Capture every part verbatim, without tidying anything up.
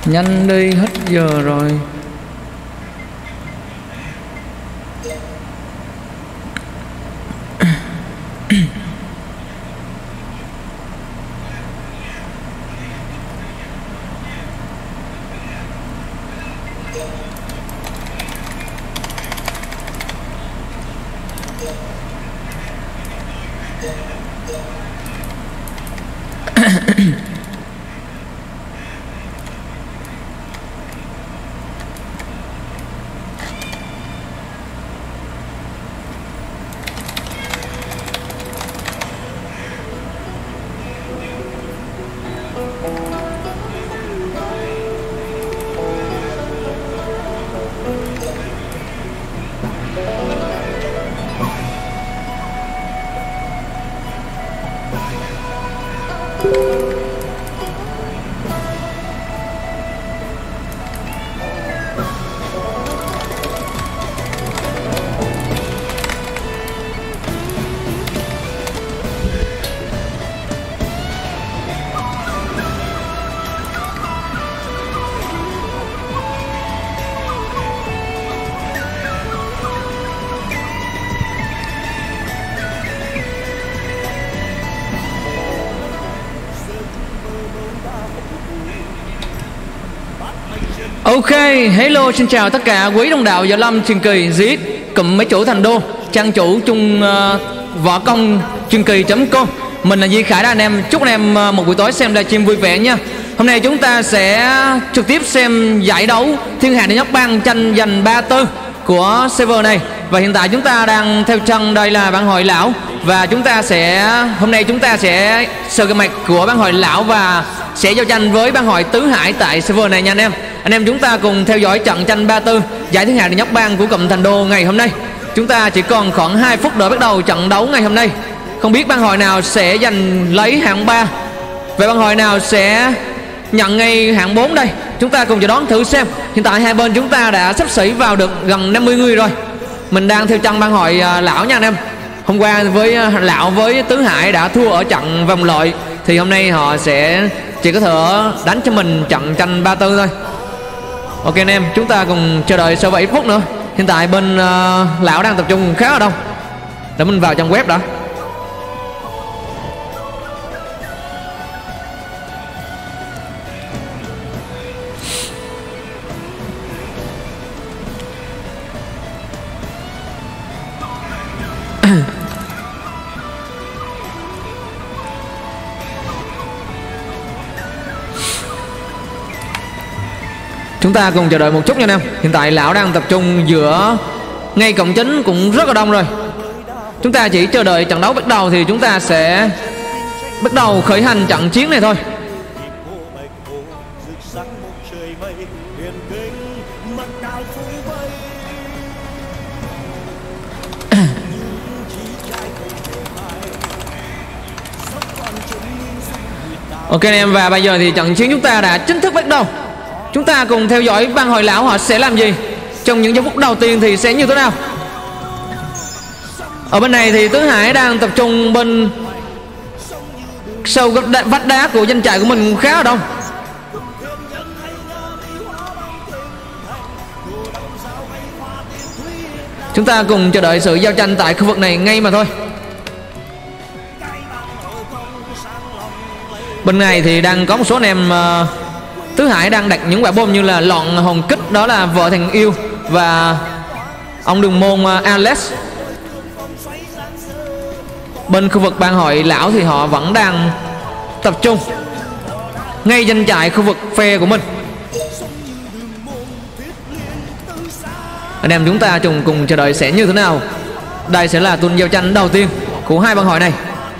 Nhanh đi, hết giờ rồi. Ok, hello, xin chào tất cả quý đồng đạo Võ Lâm truyền kỳ giết cụm mấy chủ thành đô, trang chủ chung uh, võ công truyền kỳ chấm com. Mình là Di Khải đó anh em. Chúc anh em uh, một buổi tối xem livestream vui vẻ nha. Hôm nay chúng ta sẽ trực tiếp xem giải đấu thiên hạ đệ nhất bang tranh giành ba tư của server này. Và hiện tại chúng ta đang theo chân đây là bang hội lão. Và chúng ta sẽ hôm nay chúng ta sẽ sờ cái mặt của bang hội lão và sẽ giao tranh với bang hội Tứ Hải tại server này nha anh em. Anh em chúng ta cùng theo dõi trận tranh ba tư giải thiên hạ đệ nhất bang của cụm thành đô ngày hôm nay. Chúng ta chỉ còn khoảng hai phút nữa bắt đầu trận đấu ngày hôm nay. Không biết bang hội nào sẽ giành lấy hạng ba, về bang hội nào sẽ nhận ngay hạng bốn đây. Chúng ta cùng chờ đón thử xem. Hiện tại hai bên chúng ta đã xấp xỉ vào được gần năm mươi người rồi. Mình đang theo chân bang hội uh, lão nha anh em. Hôm qua với uh, lão với Tứ Hải đã thua ở trận vòng loại, thì hôm nay họ sẽ chỉ có thể đánh cho mình trận tranh ba tư thôi. Ok anh em, chúng ta cùng chờ đợi sau bảy phút nữa. Hiện tại bên uh, lão đang tập trung khá là đông. Để mình vào trang web đã. Chúng ta cùng chờ đợi một chút nha anh em. Hiện tại lão đang tập trung giữa ngay cổng chính cũng rất là đông rồi. Chúng ta chỉ chờ đợi trận đấu bắt đầu thì chúng ta sẽ bắt đầu khởi hành trận chiến này thôi. Ok anh em, và bây giờ thì trận chiến chúng ta đã chính thức bắt đầu. Chúng ta cùng theo dõi bang hội lão họ sẽ làm gì trong những giây phút đầu tiên thì sẽ như thế nào. Ở bên này thì Tứ Hải đang tập trung bên sau vách đá của doanh trại của mình cũng khá là đông. Chúng ta cùng chờ đợi sự giao tranh tại khu vực này ngay mà thôi. Bên này thì đang có một số anh em uh, Tứ Hải đang đặt những quả bom như là lọn hồn kích, đó là vợ thằng yêu và ông đường môn uh, Alex. Bên khu vực bang hội lão thì họ vẫn đang tập trung ngay doanh trại khu vực phe của mình. Anh em chúng ta cùng cùng chờ đợi sẽ như thế nào. Đây sẽ là tuần giao tranh đầu tiên của hai bang hội này.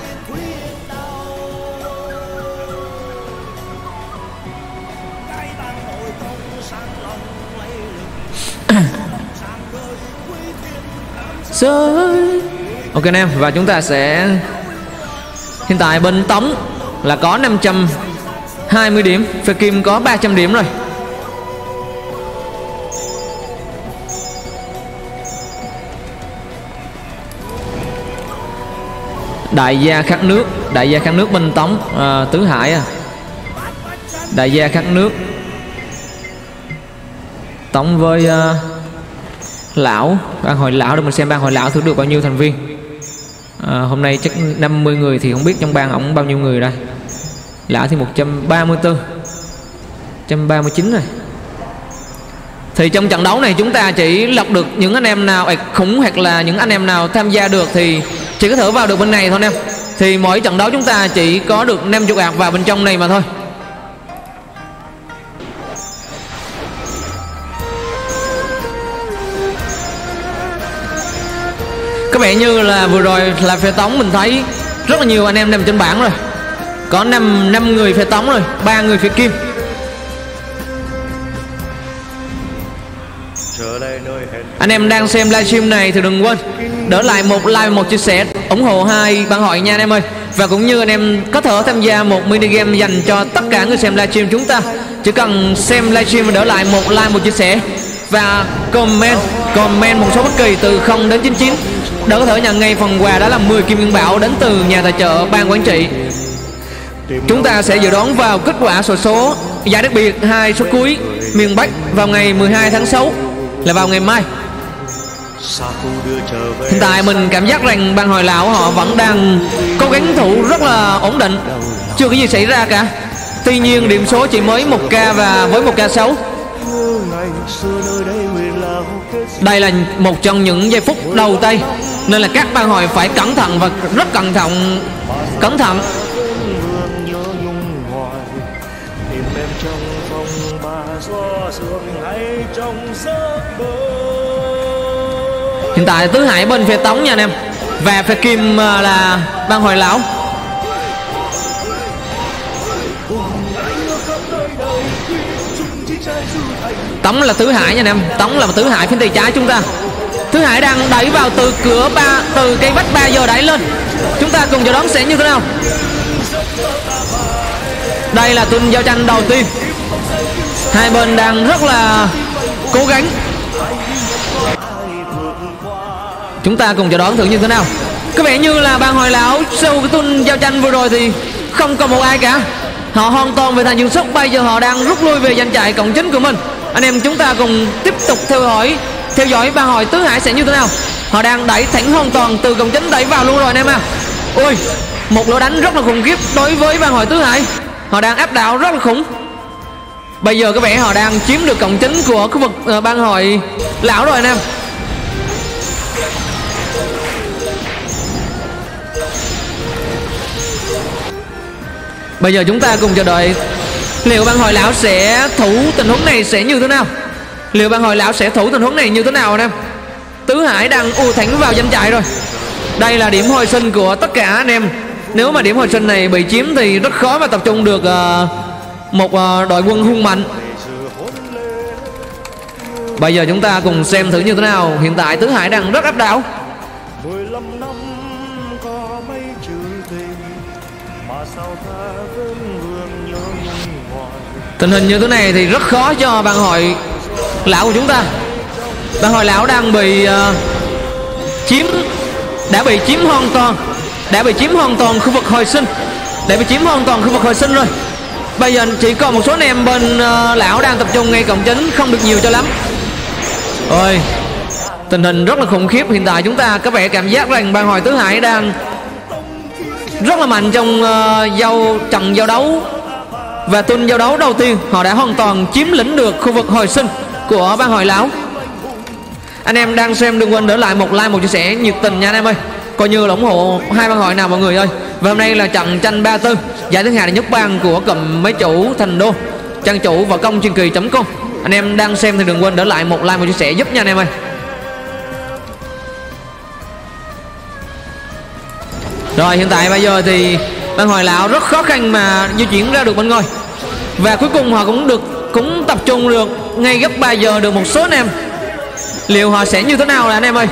Ok anh em, và chúng ta sẽ hiện tại bên Tống là có năm trăm hai mươi điểm, Phe Kim có ba trăm điểm rồi. Đại gia khát nước, đại gia khát nước bên Tống, à, Tứ Hải à. Đại gia khát nước Tống với uh, lão ban hội lão để mình xem ban hội lão thử được bao nhiêu thành viên. À, hôm nay chắc năm mươi người thì không biết trong ban ổng bao nhiêu người đây. Lão thì một trăm ba mươi tư, một trăm ba mươi chín rồi. Thì trong trận đấu này chúng ta chỉ lọc được những anh em nào khủng hoặc là những anh em nào tham gia được thì chỉ có thể vào được bên này thôi anh em. Thì mỗi trận đấu chúng ta chỉ có được năm mươi ạc vào bên trong này mà thôi. Có vẻ như là vừa rồi là phe Tống mình thấy rất là nhiều anh em nằm trên bảng rồi. Có năm năm người phe Tống rồi, ba người phe Kim. Anh em đang xem livestream này thì đừng quên đỡ lại một like, một chia sẻ ủng hộ hai ban hội nha anh em ơi. Và cũng như anh em có thể tham gia một mini game dành cho tất cả người xem livestream chúng ta. Chỉ cần xem livestream và đỡ lại một like, một chia sẻ và comment comment một số bất kỳ từ không đến chín mươi chín để có thể nhận ngay phần quà, đó là mười kim nguyên bảo đến từ nhà tài trợ ban quản trị. Chúng ta sẽ dự đoán vào kết quả xổ số giải đặc biệt hai số cuối miền Bắc vào ngày mười hai tháng sáu, là vào ngày mai. Hiện tại mình cảm giác rằng ban hội lão họ vẫn đang cố gắng thủ rất là ổn định, chưa có gì xảy ra cả. Tuy nhiên điểm số chỉ mới một k và với một k sáu. Đây là một trong những giây phút đầu tay nên là các ban hội phải cẩn thận và rất cẩn thận cẩn thận. Hiện tại tứ hải bên phe Tống nha anh em, và phe Kim là ban hội lão. Tống là tứ hải nha anh em, Tống là tứ hải phía tay trái chúng ta. Tứ hải đang đẩy vào từ cửa ba, từ cây vách ba giờ đẩy lên. Chúng ta cùng chờ đón sẽ như thế nào. Đây là tuần giao tranh đầu tiên. Hai bên đang rất là cố gắng. Chúng ta cùng chờ đón thử như thế nào. Có vẻ như là ban hội lão sau cái tuần giao tranh vừa rồi thì không còn một ai cả. Họ hoàn toàn về thành dưỡng sức, bây giờ họ đang rút lui về danh trại cộng chính của mình. Anh em chúng ta cùng tiếp tục theo dõi theo dõi ban hội tứ hải sẽ như thế nào. Họ đang đẩy thẳng hoàn toàn từ cộng chính đẩy vào luôn rồi anh em à. Ôi, một lỗ đánh rất là khủng khiếp đối với ban hội tứ hải. Họ đang áp đảo rất là khủng. Bây giờ có vẻ họ đang chiếm được cộng chính của khu vực uh, ban hội lão rồi anh em. Bây giờ chúng ta cùng chờ đợi liệu ban hội lão sẽ thủ tình huống này sẽ như thế nào. Liệu ban hội lão sẽ thủ tình huống này như thế nào anh em. Tứ hải đang u thẳng vào danh trại rồi. Đây là điểm hồi sinh của tất cả anh em. Nếu mà điểm hồi sinh này bị chiếm thì rất khó mà tập trung được uh, một uh, đội quân hung mạnh. Bây giờ chúng ta cùng xem thử như thế nào. Hiện tại tứ hải đang rất áp đảo. Tình hình như thế này thì rất khó cho ban hội lão của chúng ta. Ban hội lão đang bị uh, chiếm đã bị chiếm hoàn toàn đã bị chiếm hoàn toàn khu vực hồi sinh đã bị chiếm hoàn toàn khu vực hồi sinh rồi. Bây giờ chỉ còn một số anh em bên uh, lão đang tập trung ngay cổng chính, không được nhiều cho lắm. Ôi, tình hình rất là khủng khiếp. Hiện tại chúng ta có vẻ cảm giác rằng ban hội tứ hải đang rất là mạnh trong uh, giao trận giao đấu và tuần giao đấu đầu tiên. Họ đã hoàn toàn chiếm lĩnh được khu vực hồi sinh của ban hội lão. Anh em đang xem đừng quên để lại một like, một chia sẻ nhiệt tình nha anh em ơi, coi như là ủng hộ hai ban hội nào mọi người ơi. Và hôm nay là trận tranh ba tư giải thứ hai là nhất bang của cụm máy chủ Thành Đô, trang chủ và công truyền kỳ chấm com. Anh em đang xem thì đừng quên để lại một like, một chia sẻ giúp nha anh em ơi. Rồi hiện tại bây giờ thì ban hội lão rất khó khăn mà di chuyển ra được bên ngoài. Và cuối cùng họ cũng được cũng tập trung được ngay gấp ba giờ được một số anh em. Liệu họ sẽ như thế nào là anh em ơi.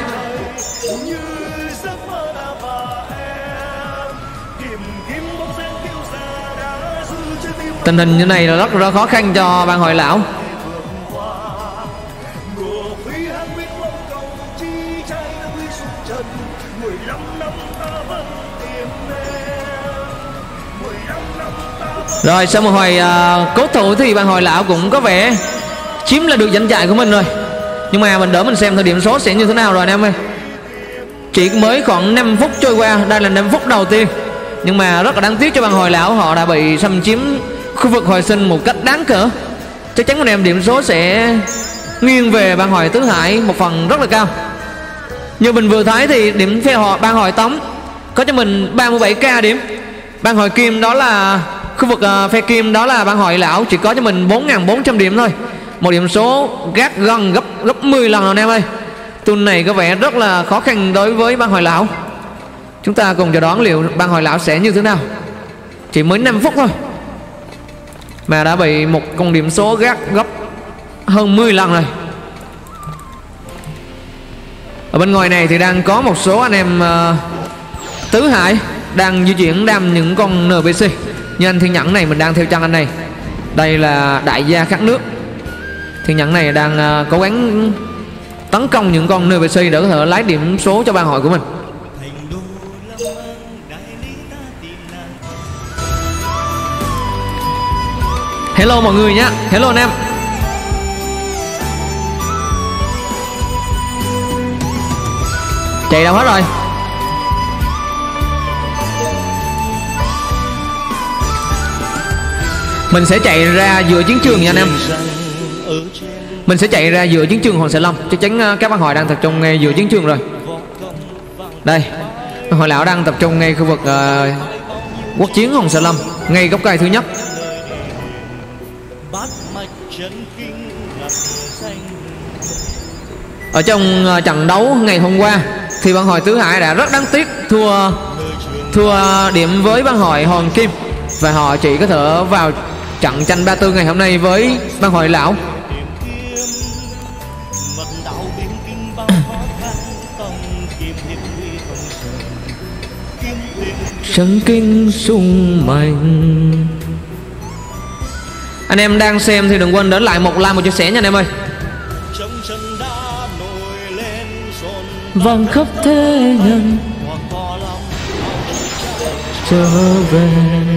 Tình hình như này là rất là khó khăn cho ban hội lão. Rồi sau một hồi uh, cố thủ thì ban hội lão cũng có vẻ chiếm là được danh chạy của mình rồi. Nhưng mà mình đỡ mình xem thời điểm số sẽ như thế nào rồi anh em ơi. Chỉ mới khoảng năm phút trôi qua. Đây là năm phút đầu tiên. Nhưng mà rất là đáng tiếc cho bang Hồi Lão. Họ đã bị xâm chiếm khu vực hồi sinh một cách đáng cỡ. Chắc chắn anh em điểm số sẽ nghiêng về bang Hồi Tứ Hải một phần rất là cao. Như mình vừa thấy thì điểm phe họ bang Hồi Tống có cho mình ba mươi bảy k điểm. Bang Hồi Kim đó là khu vực uh, phe Kim đó là bang Hồi Lão chỉ có cho mình bốn nghìn bốn trăm điểm thôi. Một điểm số gác gần gấp gấp mười lần rồi anh em ơi. Tuần này có vẻ rất là khó khăn đối với bang Hồi Lão. Chúng ta cùng chờ đón liệu bang Hồi Lão sẽ như thế nào. Chỉ mới năm phút thôi mà đã bị một con điểm số gác gấp hơn mười lần rồi. Ở bên ngoài này thì đang có một số anh em uh, Tứ Hải đang di chuyển đam những con en pê xê. Như anh Thiên Nhẫn này mình đang theo chân anh này. Đây là đại gia khát nước. Thiên Nhẫn này đang uh, cố gắng tấn công những con en pê xê để có thể lấy điểm số cho bang hội của mình. Hello mọi người nhé. Hello anh em. Chạy đâu hết rồi. Mình sẽ chạy ra giữa chiến trường nha anh em. Mình sẽ chạy ra giữa chiến trường Hoàng Sở Long. Chắc chắn các bác hội đang tập trung ngay giữa chiến trường rồi. Đây, Hội Lão đang tập trung ngay khu vực uh, quốc chiến Hoàng Sở Long, ngay gốc cây thứ nhất. Ở trong uh, trận đấu ngày hôm qua thì bang hội Tứ Hải đã rất đáng tiếc thua thua điểm với bang hội Hoàng Kim, và họ chỉ có thể vào trận tranh ba tư ngày hôm nay với bang hội Lão. Chân kinh sung mạnh. Anh em đang xem thì đừng quên đến lại một like, một chia sẻ nha anh em ơi. Vang khắp thế nhân trở về.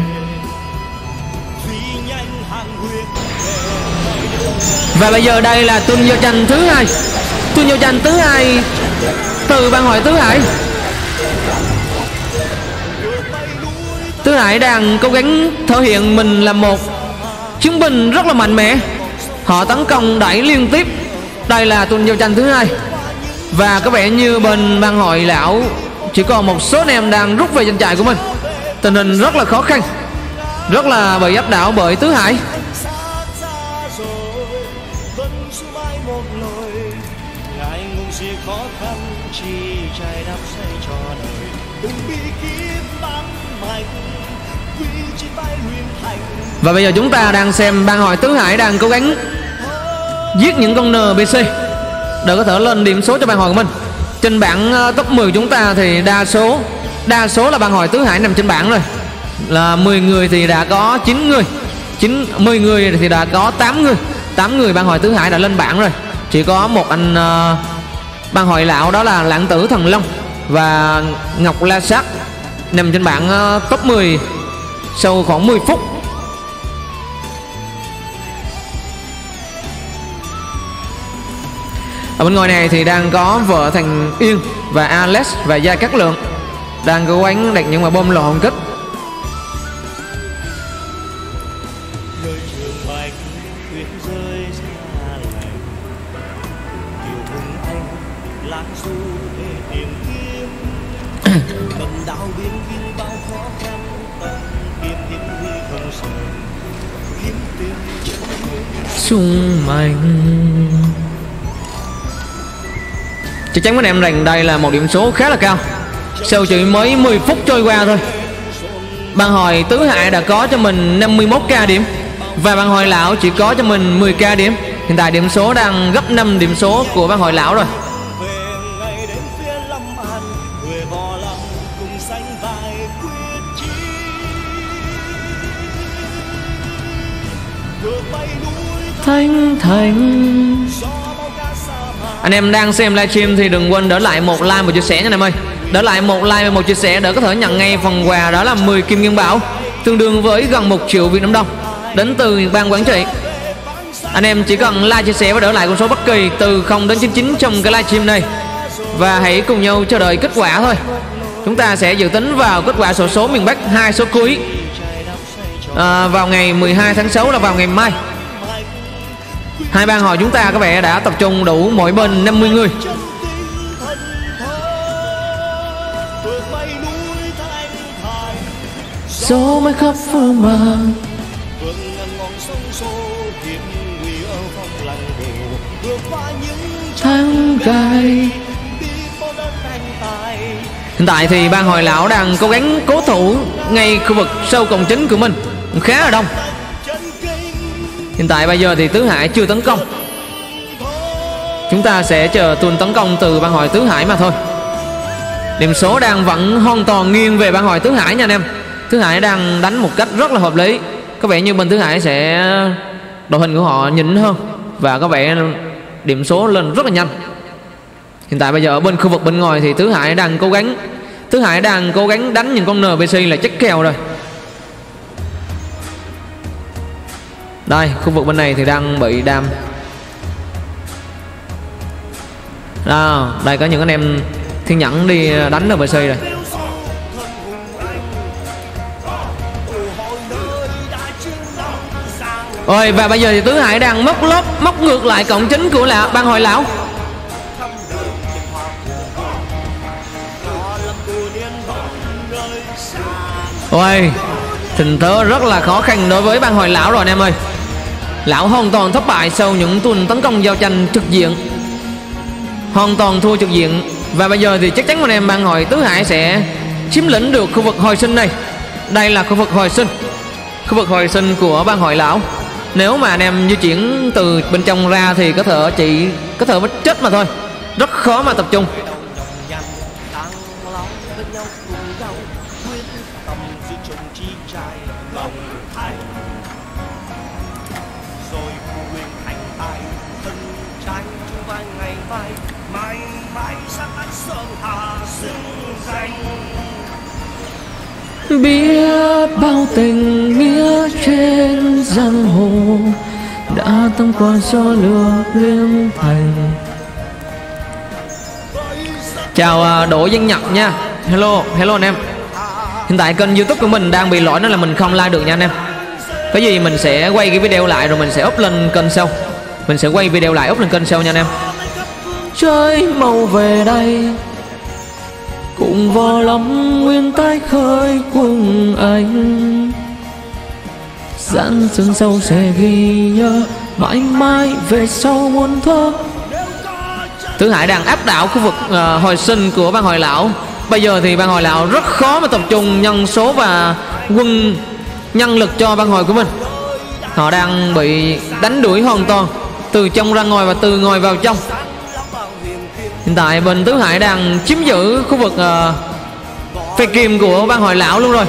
Và bây giờ đây là tuần giao tranh thứ hai. Tuần giao tranh thứ hai từ bang hội Tứ Hải. Tứ Hải đang cố gắng thể hiện mình là một chiến binh rất là mạnh mẽ. Họ tấn công đẩy liên tiếp. Đây là tuần giao tranh thứ hai. Và có vẻ như bên bang hội Lão chỉ còn một số anh em đang rút về danh trại của mình. Tình hình rất là khó khăn, rất là bị áp đảo bởi Tứ Hải. Và bây giờ chúng ta đang xem bang hội Tứ Hải đang cố gắng giết những con en pê xê để có thể lên điểm số cho bang hội của mình. Trên bảng top mười chúng ta thì đa số đa số là bang hội Tứ Hải nằm trên bảng rồi. Là mười người thì đã có chín người, chín mười người thì đã có tám người. tám người bang hội Tứ Hải đã lên bảng rồi. Chỉ có một anh uh, bang hội Lão đó là Lãng Tử Thần Long và Ngọc La Sát nằm trên bảng uh, top mười sau khoảng mười phút. Ở bên ngoài này thì đang có vợ Thành Yên và Alex và Gia Cát Lượng đang cố gắng đặt những quả bom lò hồng kích. Sung mạnh. Chắc chắn với anh em rằng đây là một điểm số khá là cao. Sau chỉ mới mười phút trôi qua thôi, bang hội Tứ Hải đã có cho mình năm mươi mốt k điểm và bang hội Lão chỉ có cho mình mười k điểm. Hiện tại điểm số đang gấp năm điểm số của bang hội Lão rồi. Thanh Thành. Anh em đang xem livestream thì đừng quên đỡ lại một like, một chia sẻ nha anh em ơi. Đỡ lại một like và một chia sẻ để có thể nhận ngay phần quà, đó là mười kim nguyên bảo tương đương với gần một triệu Việt Nam đồng đến từ ban quản trị. Anh em chỉ cần like, chia sẻ và đỡ lại con số bất kỳ từ không đến chín chín trong cái livestream này, và hãy cùng nhau chờ đợi kết quả thôi. Chúng ta sẽ dự tính vào kết quả xổ số miền Bắc hai số cuối à, vào ngày mười hai tháng sáu, là vào ngày mai. Hai ban hội chúng ta có vẻ đã tập trung đủ mỗi bên năm mươi người. Số mới khắp phương mang tháng cay. Hiện tại thì ban hội lão đang cố gắng cố thủ ngay khu vực sâu cổng chính của mình, khá là đông. Hiện tại bây giờ thì Tứ Hải chưa tấn công. Chúng ta sẽ chờ tuần tấn công từ ban hội Tứ Hải mà thôi. Điểm số đang vẫn hoàn toàn nghiêng về ban hội Tứ Hải nha anh em. Tứ Hải đang đánh một cách rất là hợp lý. Có vẻ như bên Tứ Hải sẽ đội hình của họ nhỉnh hơn, và có vẻ điểm số lên rất là nhanh. Hiện tại bây giờ ở bên khu vực bên ngoài thì Tứ Hải đang cố gắng Tứ Hải đang cố gắng đánh những con en pê xê là chắc kèo rồi. Đây, khu vực bên này thì đang bị đam. À, đây có những anh em thiên nhẫn đi đánh en pê xê rồi. Ôi, và bây giờ thì Tứ Hải đang móc lốp, móc ngược lại cổng chính của là ban hội lão. Ôi, tình thế rất là khó khăn đối với ban hội lão rồi anh em ơi. Lão hoàn toàn thất bại sau những tuần tấn công giao tranh trực diện, hoàn toàn thua trực diện. Và bây giờ thì chắc chắn anh em ban hội Tứ Hải sẽ chiếm lĩnh được khu vực hồi sinh này. Đây là khu vực hồi sinh, khu vực hồi sinh của ban hội lão. Nếu mà anh em di chuyển từ bên trong ra thì có thể chỉ có thể mất chết mà thôi, rất khó mà tập trung. Biết bao tình nghĩa trên giang hồ đã tăng qua gió lửa liên thành. Chào Đỗ Văn Nhật nha. Hello, hello anh em. Hiện tại kênh YouTube của mình đang bị lỗi, nên là mình không like được nha anh em. Có gì mình sẽ quay cái video lại rồi mình sẽ up lên kênh sau. Mình sẽ quay video lại up lên kênh sau nha anh em. Trời mau về đây cùng vò lắm nguyên tái khơi cùng anh, dặn sương sâu sẽ ghi nhớ mãi mãi về sau muôn thơ. Tứ Hải đang áp đảo khu vực uh, hồi sinh của ban hội lão. Bây giờ thì ban hội lão rất khó mà tập trung nhân số và quân nhân lực cho ban hội của mình. Họ đang bị đánh đuổi hoàn toàn từ trong ra ngoài và từ ngoài vào trong. Hiện tại bên Tứ Hải đang chiếm giữ khu vực uh, phe kim của ban hội lão luôn rồi.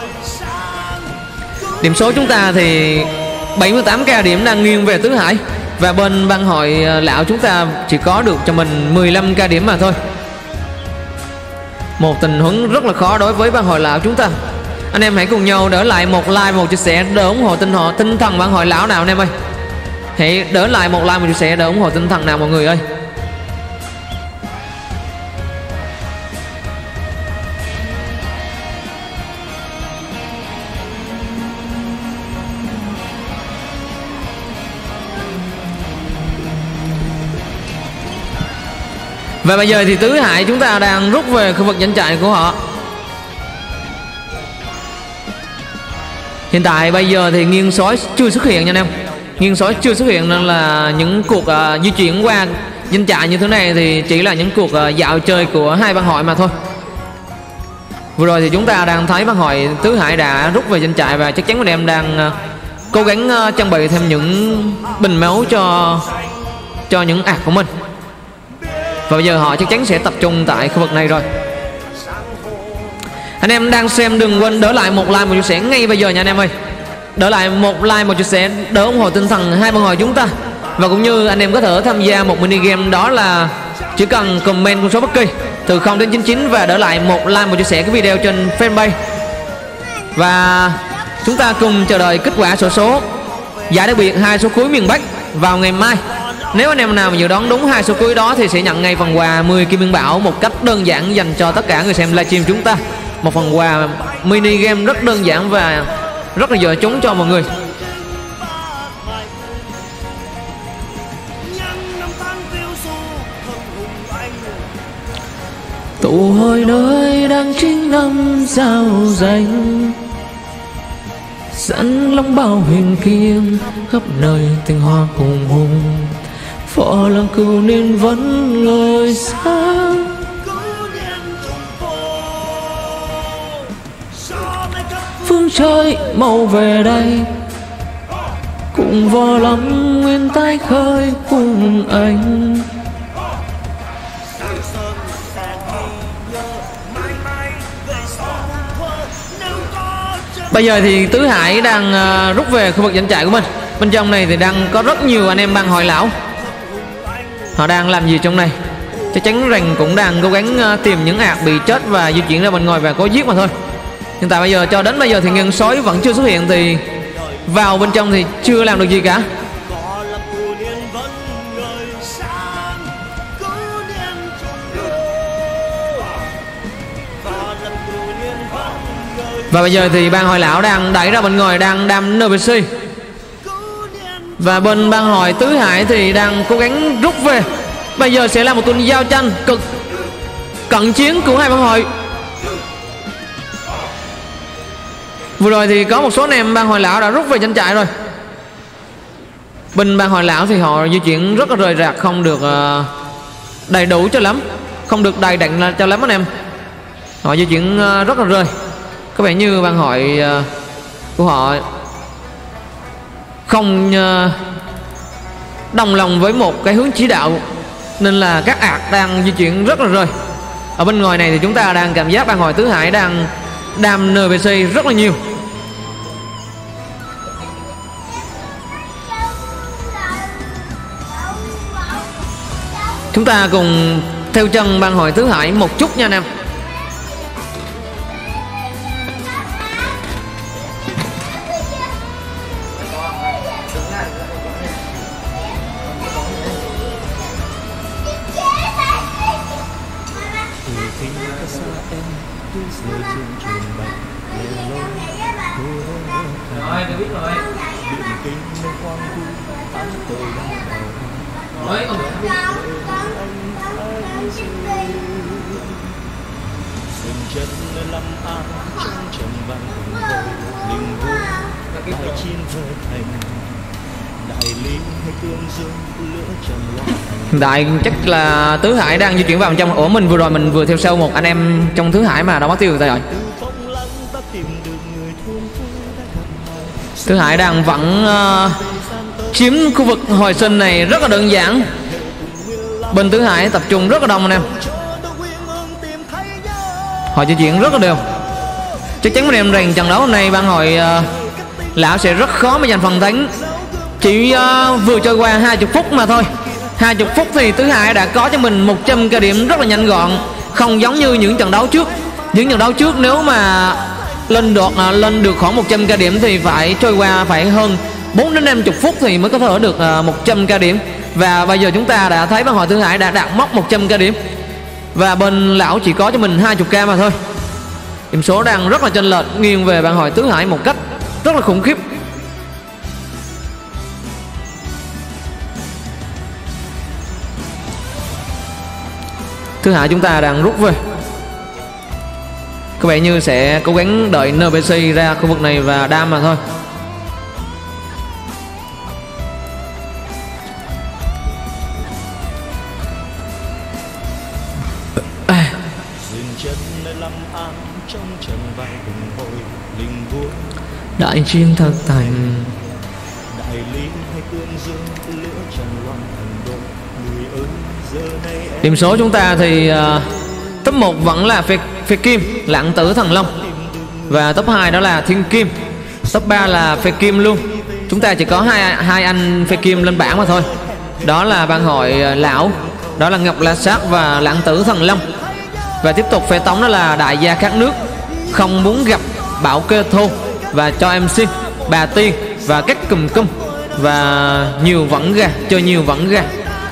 Điểm số chúng ta thì bảy mươi tám k điểm đang nghiêng về Tứ Hải, và bên ban hội lão chúng ta chỉ có được cho mình mười lăm k điểm mà thôi. Một tình huống rất là khó đối với ban hội lão chúng ta. Anh em hãy cùng nhau đỡ lại một like, một chia sẻ đỡ ủng hộ tinh họ tinh thần ban hội lão nào anh em ơi. Hãy đỡ lại một like, một chia sẻ đỡ ủng hộ tinh thần nào mọi người ơi. Và bây giờ thì Tứ Hải chúng ta đang rút về khu vực doanh trại của họ. Hiện tại bây giờ thì nghiêng sói chưa xuất hiện nha anh em. Nghiêng sói chưa xuất hiện, nên là những cuộc uh, di chuyển qua doanh trại như thế này thì chỉ là những cuộc uh, dạo chơi của hai ban hội mà thôi. Vừa rồi thì chúng ta đang thấy ban hội Tứ Hải đã rút về doanh trại, và chắc chắn anh em đang uh, cố gắng uh, trang bị thêm những bình máu cho cho những ạc của mình. Và bây giờ họ chắc chắn sẽ tập trung tại khu vực này rồi. Anh em đang xem đừng quên đỡ lại một like, một chia sẻ ngay bây giờ nha anh em ơi. Đỡ lại một like, một chia sẻ đỡ ủng hộ tinh thần hai ban hội chúng ta. Và cũng như anh em có thể tham gia một mini game, đó là chỉ cần comment con số bất kỳ từ không đến chín chín và đỡ lại một like, một chia sẻ cái video trên fanpage. Và chúng ta cùng chờ đợi kết quả xổ số giải đặc biệt hai số cuối miền Bắc vào ngày mai. Nếu anh em nào mà dự đoán đúng hai số cuối đó thì sẽ nhận ngay phần quà mười kim biên bảo một cách đơn giản dành cho tất cả người xem livestream chúng ta. Một phần quà mini game rất đơn giản và rất là dễ trúng cho mọi người. Tụ hội nơi đang chính năm giao danh, dẫn lòng bao hình kim khắp nơi tình hoa hùng hùng. Phò làng cừu nên vẫn ngời sáng, phương trời màu về đây cùng vò lắm nguyên tái khơi cùng anh. Bây giờ thì Tứ Hải đang uh, rút về khu vực doanh trại của mình. Bên trong này thì đang có rất nhiều anh em bang hội lão. Họ đang làm gì trong này? Chắc chắn rằng cũng đang cố gắng uh, tìm những ạc bị chết và di chuyển ra bên ngoài và cố giết mà thôi. Hiện tại bây giờ cho đến bây giờ thì ngân sói vẫn chưa xuất hiện, thì vào bên trong thì chưa làm được gì cả. Và bây giờ thì bang hội lão đang đẩy ra bên ngoài, đang đam en pê xê. Và bên bang hội Tứ Hải thì đang cố gắng rút về. Bây giờ sẽ là một tuần giao tranh cực cận chiến của hai bang hội. Vừa rồi thì có một số anh em bang hội lão đã rút về doanh trại rồi. Bên bang hội lão thì họ di chuyển rất là rời rạc, không được uh, đầy đủ cho lắm, không được đầy đặn cho lắm anh em. Họ di chuyển uh, rất là rời. Có vẻ như bang hội uh, của họ không uh, đồng lòng với một cái hướng chỉ đạo, nên là các ạc đang di chuyển rất là rời. Ở bên ngoài này thì chúng ta đang cảm giác bang hội Tứ Hải đang đam en pê xê rất là nhiều. Chúng ta cùng theo chân bang hội Tứ Hải một chút nha anh em. Rồi, tôi biết rồi. Rồi, còn hiện tại chắc là Tứ Hải đang di chuyển vào trong. Ủa mình vừa rồi mình vừa theo sau một anh em trong Tứ Hải mà đâu mất tiêu người ta rồi. Tứ Hải đang vẫn uh, chiếm khu vực hồi sinh này rất là đơn giản. Bên Tứ Hải tập trung rất là đông anh em. Họ di chuyển rất là đều. Chắc chắn anh em rằng trận đấu hôm nay ban hội uh, lão sẽ rất khó mà giành phần thắng. Chỉ uh, vừa trôi qua hai mươi phút mà thôi. hai mươi phút thì Tứ Hải đã có cho mình một trăm ca điểm rất là nhanh gọn, không giống như những trận đấu trước. Những trận đấu trước nếu mà lên được uh, lên được khoảng một trăm ca điểm thì phải trôi qua phải hơn bốn đến năm mươi phút thì mới có thể được uh, một trăm ca điểm. Và bây giờ chúng ta đã thấy ban hội Tứ Hải đã đạt mốc một trăm ca điểm, và bên lão chỉ có cho mình hai mươi ca mà thôi. Điểm số đang rất là chênh lệch nghiêng về ban hội Tứ Hải một cách rất là khủng khiếp. Tứ Hải chúng ta đang rút về. Có vẻ như sẽ cố gắng đợi en pê xê ra khu vực này và đam mà thôi. Đại chiến thật thành. Điểm số chúng ta thì uh, top một vẫn là Phê, Phê Kim, Lãng Tử Thần Long. Và top hai đó là Thiên Kim. Top ba là Phê Kim luôn. Chúng ta chỉ có hai, hai anh Phê Kim lên bảng mà thôi. Đó là ban hội uh, Lão, đó là Ngọc La Sát và Lãng Tử Thần Long. Và tiếp tục phê tống đó là Đại Gia Khát Nước, Không Muốn Gặp, Bảo Kê Thô và Cho Em Xin, Bà Tiên và Cách Cùm Cung. và nhiều vẫn ra, chơi nhiều vẫn ra.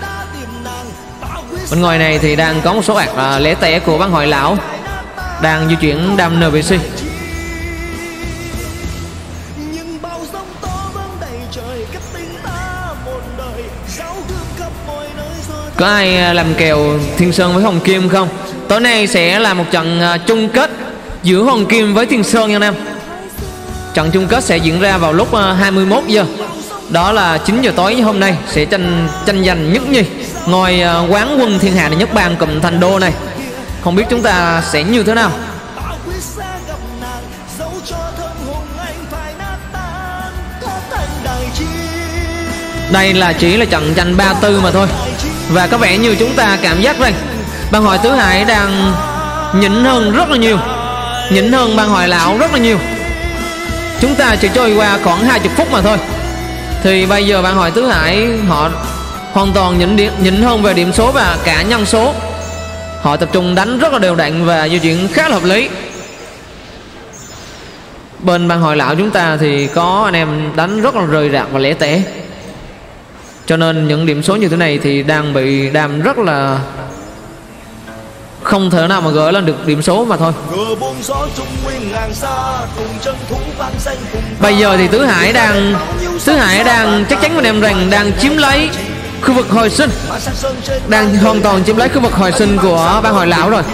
Bên ngoài này thì đang có một số ạc à, lẻ tẻ của băng hội lão đang di chuyển đam en pê xê. Có ai làm kèo Thiên Sơn với Hồng Kim không? Tối nay sẽ là một trận chung kết giữa Hồng Kim với Thiên Sơn nha anh em. Trận chung kết sẽ diễn ra vào lúc hai mươi mốt giờ. Đó là chín giờ tối hôm nay sẽ tranh tranh giành nhất nhì ngôi quán quân thiên hạ đệ nhất bang cụm Thành Đô này. Không biết chúng ta sẽ như thế nào. Đây là chỉ là trận tranh ba tư mà thôi. Và có vẻ như chúng ta cảm giác rằng bang hội Tứ Hải đang nhỉnh hơn rất là nhiều, nhỉnh hơn bang hội lão rất là nhiều. Chúng ta chỉ trôi qua khoảng hai mươi phút mà thôi thì bây giờ bang hội Tứ Hải họ hoàn toàn nhỉnh điểm, nhỉnh hơn về điểm số và cả nhân số. Họ tập trung đánh rất là đều đặn và di chuyển khá là hợp lý. Bên bang hội lão chúng ta thì có anh em đánh rất là rời rạc và lẻ tẻ, cho nên những điểm số như thế này thì đang bị đam rất là không thể nào mà gỡ lên được điểm số mà thôi. Bây giờ thì Tứ Hải đang Tứ Hải đang chắc chắn với em rằng đang chiếm lấy khu vực hồi sinh, đang hoàn toàn chiếm lấy khu vực hồi sinh của bang hội lão rồi.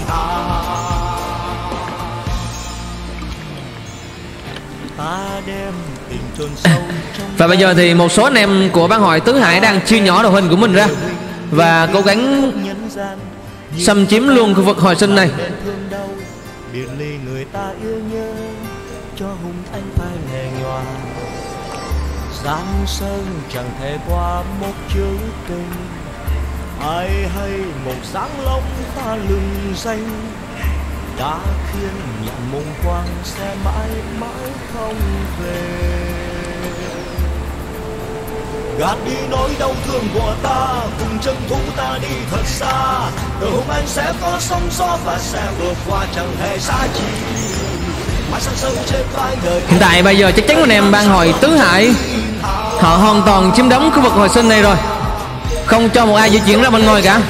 Và bây giờ thì một số anh em của bang hội Tứ Hải đang chia nhỏ đội hình của mình ra và cố gắng xâm chiếm luôn khu vực hồi sinh này. Giang sơn chẳng thể qua một chữ tình, ai hay một sáng long ta lừng danh đã khiến nhận mông quang sẽ mãi mãi không về. Gạt đi nỗi đau thương của ta, cùng chân thú ta đi thật xa. Từ hôm anh sẽ có sóng gió và sẽ vượt qua chẳng hề xa chi. Hiện tại bây giờ chắc chắn anh em bang hội Tứ Hải họ hoàn toàn chiếm đóng khu vực hồi sinh này rồi, không cho một ai di chuyển ra bên ngoài cả.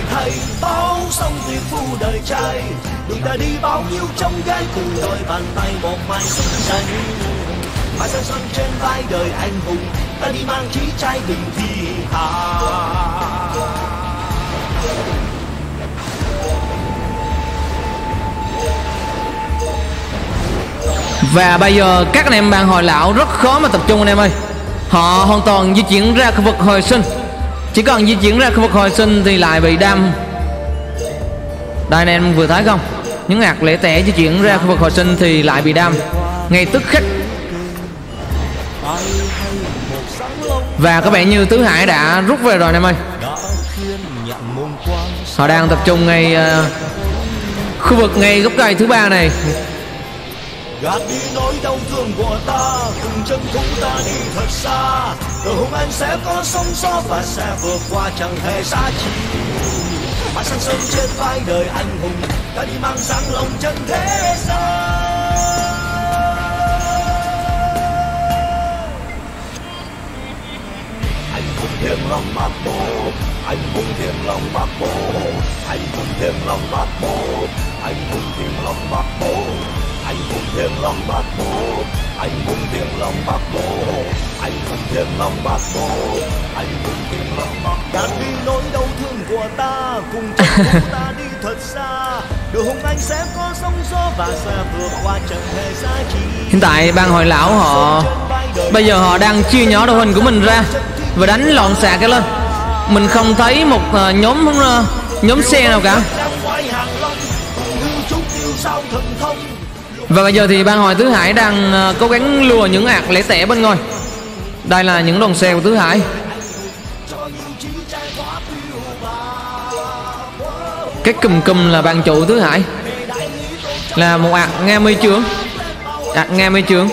Và bây giờ các anh em bang hội lão rất khó mà tập trung anh em ơi. Họ hoàn toàn di chuyển ra khu vực hồi sinh. Chỉ cần di chuyển ra khu vực hồi sinh thì lại bị đam. Đây anh em vừa thấy không, những hạt lẻ tẻ di chuyển ra khu vực hồi sinh thì lại bị đam ngay tức khắc. Và có vẻ như Tứ Hải đã rút về rồi anh em ơi. Họ đang tập trung ngay uh, khu vực ngay gốc cây thứ ba này. Gạt đi nỗi đau thương của ta, cùng chân thú ta đi thật xa. Rồi hôm anh sẽ có sóng gió và sẽ vượt qua chẳng hề xa chi. Mà sang sông trên vai đời anh hùng, ta đi mang sáng lòng chân thế gian. Anh hùng thiêng lòng Bắc Bộ, anh hùng thiêng lòng Bắc Bộ, anh hùng thiêng lòng Bắc Bộ, anh hùng thiêng lòng Bắc Bộ. Anh hùng thiêng lòng Bắc Bộ, anh hùng thiêng lòng Bắc Bộ, anh hùng thiêng lòng Bắc Bộ, anh hùng thiêng lòng Bắc Bộ. Gạt đi nỗi đau thương của ta, cùng chân thú ta đi thật xa. Đường hùng anh sẽ có sóng gió và sẽ vượt qua chẳng hề xa chi. Hiện tại bang hội lão họ bây giờ họ đang chia nhỏ đội hình của mình ra và đánh loạn xạ cái lên. Mình không thấy một uh, nhóm uh, nhóm xe nào cả. Và bây giờ thì bang hội Tứ Hải đang uh, cố gắng lùa những ạc lẻ tẻ bên ngoài. Đây là những đoàn xe của Tứ Hải. Cái cùm cùm là ban chủ Tứ Hải, là một ạc nghe mây trướng, ạc nghe mây trướng.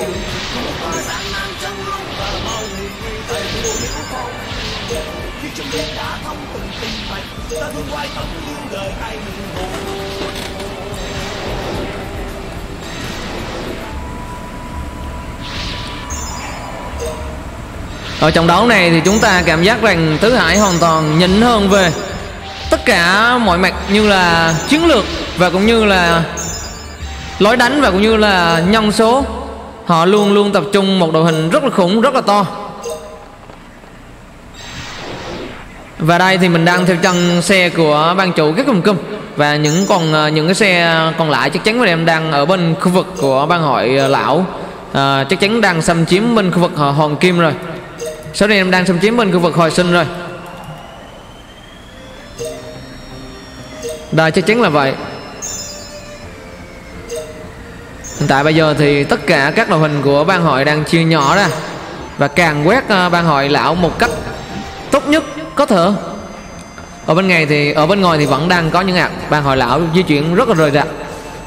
Ở trong đấu này thì chúng ta cảm giác rằng Tứ Hải hoàn toàn nhỉnh hơn về tất cả mọi mặt, như là chiến lược và cũng như là lối đánh và cũng như là nhân số. Họ luôn luôn tập trung một đội hình rất là khủng, rất là to. Và đây thì mình đang theo chân xe của ban chủ các cùng cung, và những còn những cái xe còn lại chắc chắn các em đang ở bên khu vực của ban hội lão, à, chắc chắn đang xâm chiếm bên khu vực Hòn Kim rồi. Sau đây em đang xâm chiếm bên khu vực Hồi Sinh rồi. Đây chắc chắn là vậy. Hiện tại bây giờ thì tất cả các đội hình của ban hội đang chia nhỏ ra và càng quét ban hội lão một cách tốt nhất có thể. Ở bên ngoài thì ở bên ngoài thì vẫn đang có những ạc ban hội lão di chuyển rất là rời rạc.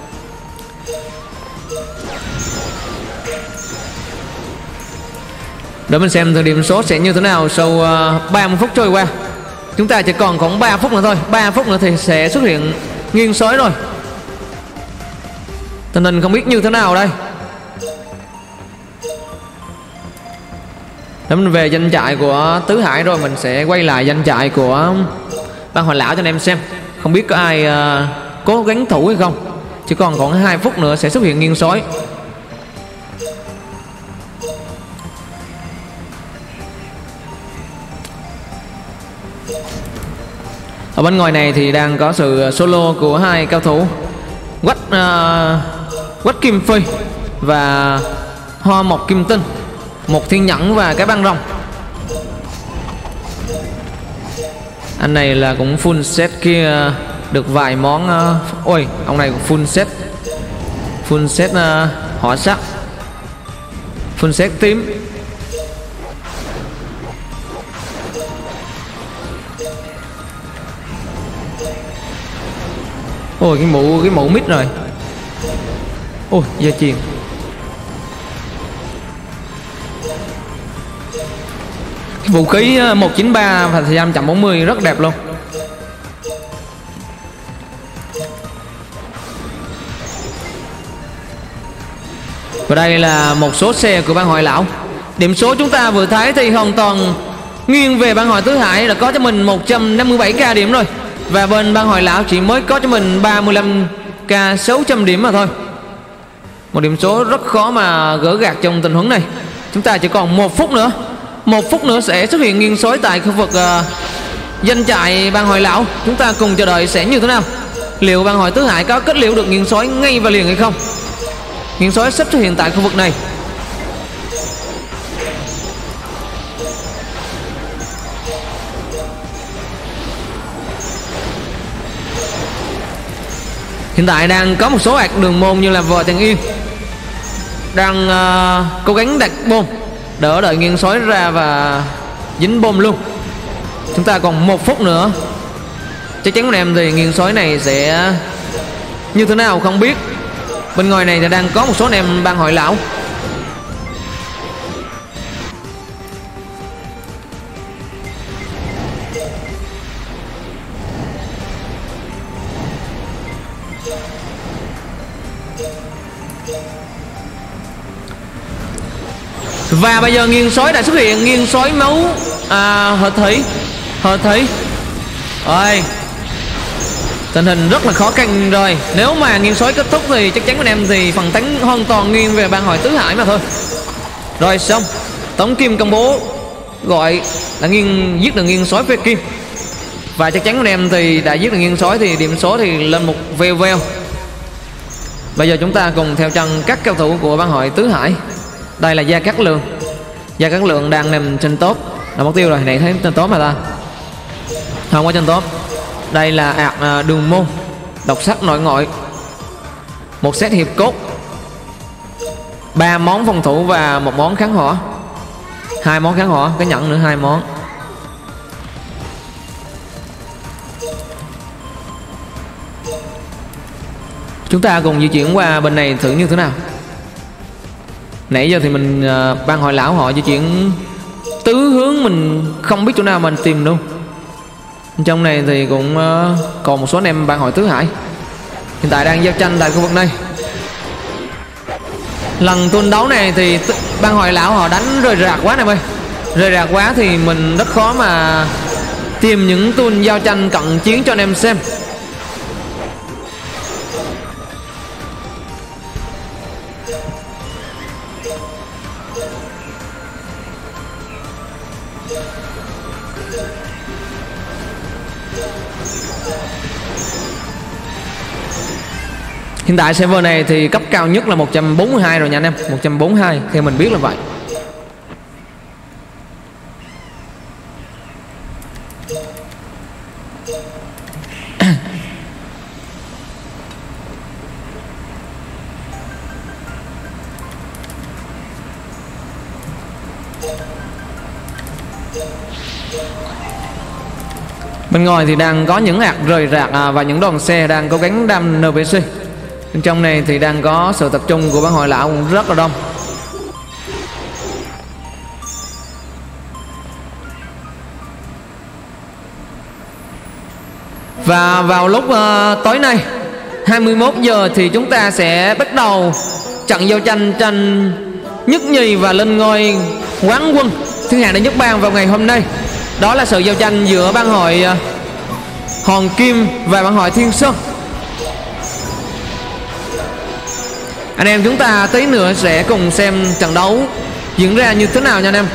Để mình xem thời điểm số sẽ như thế nào sau uh, ba mươi phút trôi qua. Chúng ta chỉ còn khoảng ba phút nữa thôi. ba phút nữa thì sẽ xuất hiện nghiêng sói rồi. Tình hình không biết như thế nào đây. Để mình về danh trại của Tứ Hải rồi mình sẽ quay lại danh trại của ban hội lão cho anh em xem. Không biết có ai uh, cố gắng thủ hay không. Chỉ còn khoảng hai phút nữa sẽ xuất hiện nghiêng sói. Ở bên ngoài này thì đang có sự solo của hai cao thủ Quách uh, Quách Kim Phi và Hoa Mộc Kim Tinh, một thiên nhẫn và cái băng rồng. Anh này là cũng full set kia, được vài món uh, ôi ông này cũng full set full set uh, hỏa sắc, full set tím. Ôi cái mũ cái mũ mít rồi. Ôi gia truyền. Cái vũ khí một chín ba và thời gian một trăm bốn mươi rất đẹp luôn. Và đây là một số xe của ban hội lão. Điểm số chúng ta vừa thấy thì hoàn toàn nghiêng về ban hội Tứ Hải, là có cho mình một trăm năm mươi bảy k điểm rồi. Và bên ban hội lão chỉ mới có cho mình ba mươi lăm k sáu trăm điểm mà thôi. Một điểm số rất khó mà gỡ gạc trong tình huống này. Chúng ta chỉ còn một phút nữa. Một phút nữa sẽ xuất hiện nghiêng sói tại khu vực uh, danh trại ban hội lão. Chúng ta cùng chờ đợi sẽ như thế nào. Liệu ban hội Tứ Hải có kết liễu được nghiêng sói ngay và liền hay không? Nghiêng sói sắp xuất hiện tại khu vực này. Hiện tại đang có một số ạc đường môn như là Vợ Tiền Yên đang uh, cố gắng đặt bom đỡ đợi nghiêng sói ra và dính bom luôn. Chúng ta còn một phút nữa. Chắc chắn anh em thì nghiêng sói này sẽ như thế nào không biết. Bên ngoài này thì đang có một số anh em ban hội lão. Và bây giờ nghiêng sói đã xuất hiện. Nghiêng sói máu à, hợp thủy hợp thủy rồi. Tình hình rất là khó khăn rồi. Nếu mà nghiêng sói kết thúc thì chắc chắn anh em thì phần thắng hoàn toàn nghiêng về ban hội Tứ Hải mà thôi. Rồi xong. Tống Kim công bố gọi là nghiêng giết được nghiêng sói về Kim. Và chắc chắn anh em thì đã giết được nghiêng sói thì điểm số thì lên một veo veo. Bây giờ chúng ta cùng theo chân các cao thủ của ban hội Tứ Hải. Đây là Gia Cát Lượng. Gia Cát Lượng đang nằm trên top. Là mục tiêu rồi, này thấy trên top mà ta. Không có trên top. Đây là ạc đường môn, độc sắc nội ngoại, một set hiệp cốt, ba món phòng thủ và một món kháng hỏa, hai món kháng hỏa, cái nhẫn nữa hai món. Chúng ta cùng di chuyển qua bên này thử như thế nào. Nãy giờ thì mình uh, ban hội lão họ di chuyển tứ hướng, mình không biết chỗ nào mình tìm luôn. Trong này thì cũng uh, còn một số anh em ban hội Tứ Hải hiện tại đang giao tranh tại khu vực này. Lần tuần đấu này thì ban hội lão họ đánh rời rạc quá em ơi, rời rạc quá thì mình rất khó mà tìm những tool giao tranh cận chiến cho anh em xem. Hiện tại server này thì cấp cao nhất là một trăm bốn mươi hai rồi nha anh em. Một trăm bốn mươi hai theo mình biết là vậy. Bên ngoài thì đang có những hạt rời rạc à, và những đoàn xe đang cố gắng đâm en pê xê. Bên trong này thì đang có sự tập trung của ban hội lão cũng rất là đông. Và vào lúc uh, tối nay hai mươi mốt giờ thì chúng ta sẽ bắt đầu trận giao tranh tranh nhất nhì và lên ngôi quán quân thứ hạng đệ nhất bang vào ngày hôm nay. Đó là sự giao tranh giữa ban hội uh, Hòn Kim và ban hội Thiên Sơn. Anh em chúng ta tí nữa sẽ cùng xem trận đấu diễn ra như thế nào nha anh em.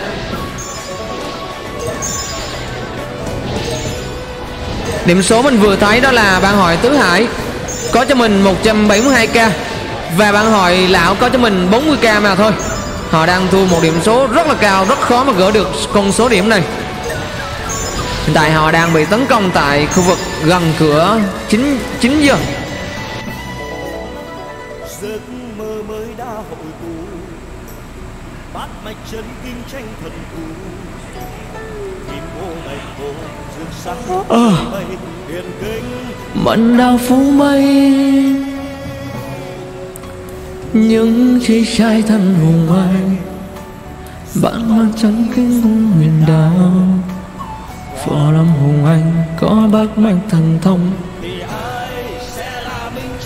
Điểm số mình vừa thấy đó là ban hội Tứ Hải có cho mình một trăm bảy mươi hai k và ban hội lão có cho mình bốn mươi k mà thôi. Họ đang thua một điểm số rất là cao, rất khó mà gỡ được con số điểm này. Hiện tại họ đang bị tấn công tại khu vực gần cửa chín giờ. Giấc mơ mới đã hội tụ, bát mạch chân kinh tranh thần thù, kim ô ngày phố rực sáng mây hiền kinh Mận đào phú mây, những chi trai thân hùng anh, bạn mang chân kinh hùng huyền đạo. Phò lâm hùng anh có bác mạch thần thông, thì ai sẽ là minh chủ,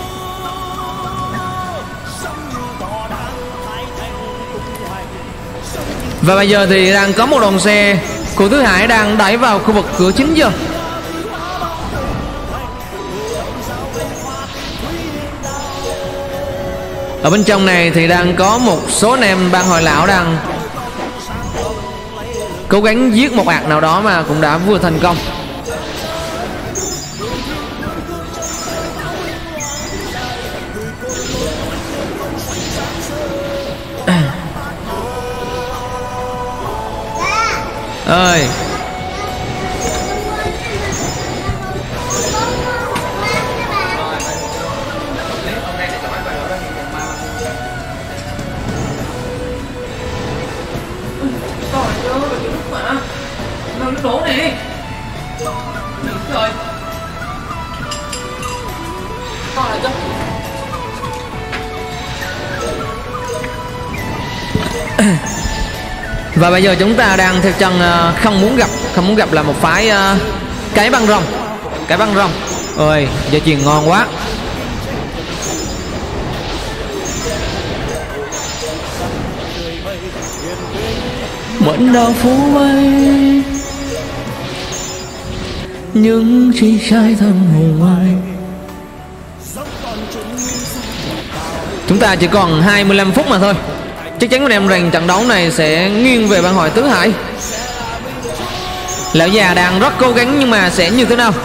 sống như tỏ đang thái thành tung hoành. Và bây giờ thì đang có một đoàn xe của Tứ Hải đang đẩy vào khu vực cửa chín giờ. Ở bên trong này thì đang có một số anh em ban hội lão đang cố gắng giết một ạc nào đó mà cũng đã vừa thành công. Ơi đổ này rồi coi lại cho. Và bây giờ chúng ta đang theo chân uh, không muốn gặp không muốn gặp là một phái uh, cái băng rồng cái băng rồng ơi giờ chuyền ngon quá. Mẫn đào phú mây, những chi trai thân hùng anh. Chúng ta chỉ còn hai mươi lăm phút mà thôi. Chắc chắn anh em rằng trận đấu này sẽ nghiêng về ban hội Tứ Hải. Lão già đang rất cố gắng nhưng mà sẽ như thế nào?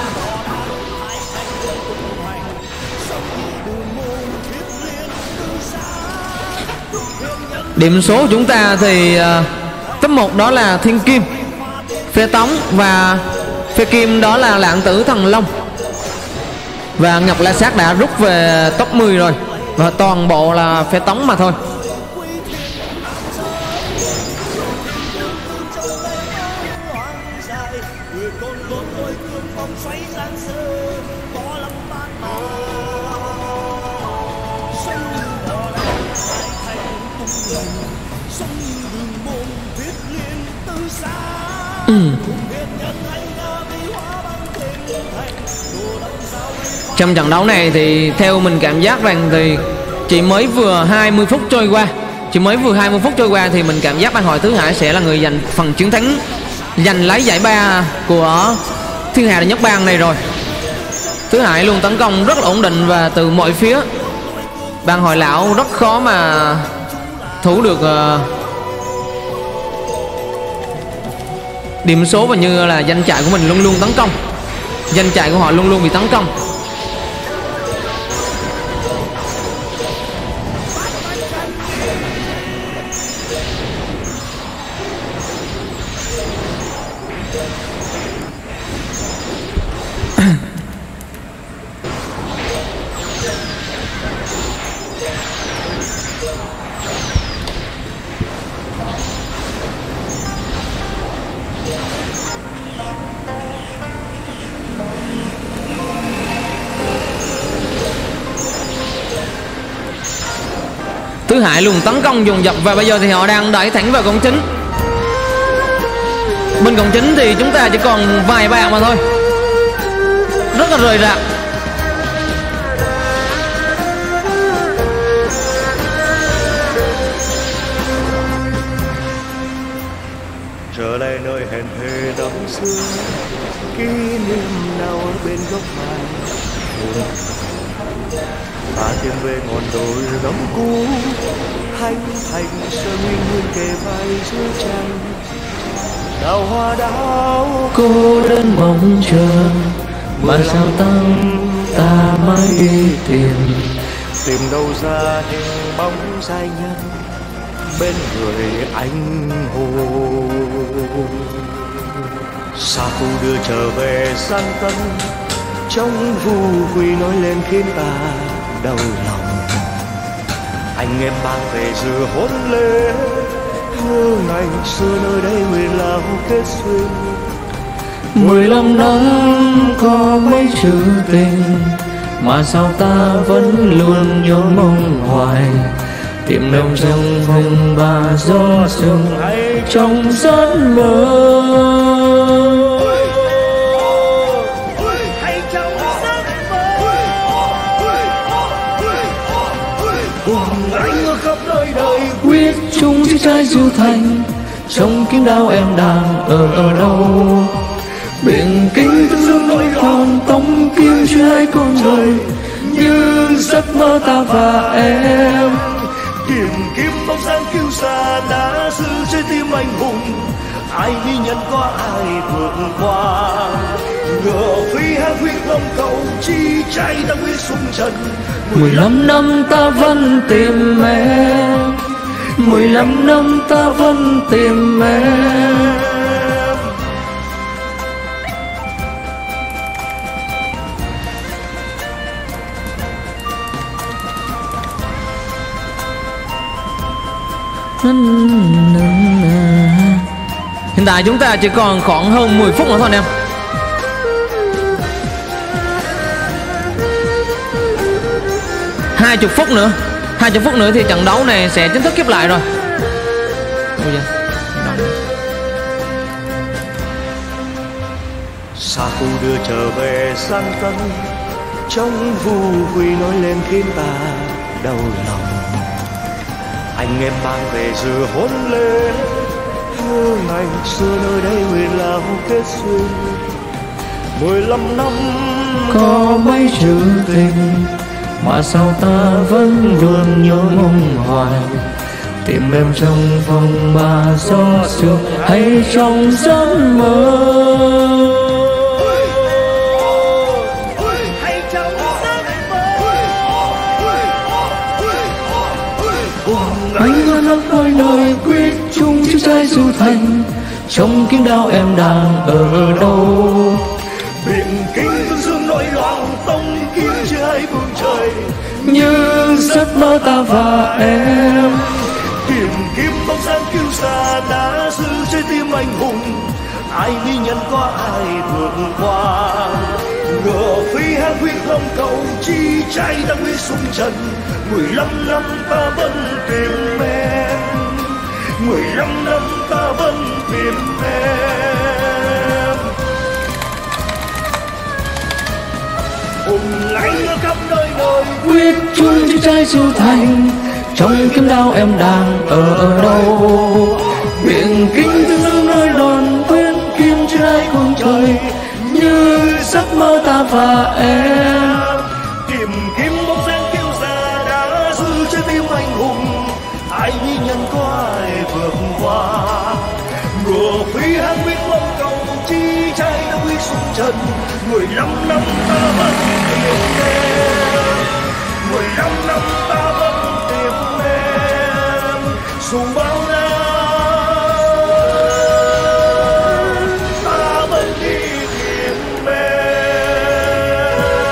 Điểm số của chúng ta thì uh, top một đó là Thiên Kim, Phe Tống và Phe Kim đó là Lạng Tử Thần Long. Và Ngọc La Sát đã rút về top mười rồi. Và toàn bộ là Phe Tống mà thôi. Ừ. Trong trận đấu này thì theo mình cảm giác rằng thì chỉ mới vừa hai mươi phút trôi qua Chỉ mới vừa hai mươi phút trôi qua thì mình cảm giác Bang Hội Tứ Hải sẽ là người giành phần chiến thắng, giành lấy giải ba của Thiên Hà Đệ Nhất Bang này rồi. Tứ Hải luôn tấn công rất là ổn định và từ mọi phía. Bang Hội Lão rất khó mà thủ được uh, điểm số, và như là danh trại của mình luôn luôn tấn công. Danh trại của họ luôn luôn bị tấn công. Tứ Hải luôn tấn công dồn dập và bây giờ thì họ đang đẩy thẳng vào cổng chính. Bên cổng chính thì chúng ta chỉ còn vài bạn mà thôi, rất là rời rạc. Trở lại nơi hẹn thề năm xưa, kỷ niệm nào ở bên góc mai. Ta tiến về ngọn đồi năm cũ, hành thành sơ nguyên nguyên kề vai dưới tranh. Đào hoa đào Cô đơn mong chờ, mà sao tâm ta mãi đi tìm. Tìm đâu ra hình bóng dài nhân bên người anh hùng. Xa khu đưa trở về sang tân, trong vu quy nói lên khiến ta đau lòng. Anh em mang về dự hôn lễ, nhớ ngày xưa nơi đây người lao kết duyên. Mười lăm năm có mấy chữ tình, mà sao ta vẫn luôn nhớ mong hoài. Tìm đâu trong hồng ba gió sương hay trong giấc mơ. Quyết chung chiếc trái diệu thành, trong kiếm đao em đang ở ở đâu. Biển kinh tương dương nỗi còn tống kim chưa hai con đời, như giấc mơ ta và em. Tìm kiếm bóng dáng kiêu sa đã giữ trái tim anh hùng. Ai ghi nhận có ai vượt qua, ngựa phi hát huyết long cầu chi chạy ta quyết sung trần. Mười lăm năm ta vẫn tìm em, mười lăm năm ta vẫn tìm em. Hiện tại chúng ta chỉ còn khoảng hơn mười phút nữa thôi anh em. Hai chục phút nữa, hai chục phút nữa thì trận đấu này sẽ chính thức khép lại rồi. Xa khu đưa trở về sang tân, trong vu quy nói lên khiến ta đau lòng. Anh em mang về dự hôn lễ, nhớ ngày xưa nơi đây người lao kết duyên. Mười lăm năm có mấy chữ tình, mà sao ta vẫn luôn nhớ mong hoài. Tìm em trong vòng ba gió sương hay trong giấc mơ. Anh ơi khắp nơi nơi quyết chung chiếc trái diệu thành, trong kiếm đao em đang ở đâu. biển kinh tương dương nỗi loạn tông kiếm chưa hai phương trời, như giấc mơ ta và em. tìm kiếm bóng dáng kiêu sa đã giữ trái tim anh hùng. Ai ghi nhận có ai vượt qua, ngựa phi hát huyết long cầu chi chạy ta quyết sung trần. Mười lăm năm ta vẫn tìm em, mười lăm năm ta vẫn tìm em. Hùng lãnh ở khắp nơi nơi quyết chung chiếc trái diệu thành, trong kiếm đao em đang ở, ở đâu. Biển kinh thương nơi đồn quyến kim trái con trời, như giấc mơ ta và em. Tìm kiếm bóng dáng kiêu sa đã giữ trái tim anh hùng, ai như nhân có ai vượt qua. Ngựa phi hăng biết mong cầu chi trai đã quyết xuống chân. Mười lăm năm ta vẫn tìm em, mười lăm năm ta vẫn tìm em, dù bao năm ta vẫn đi tìm em.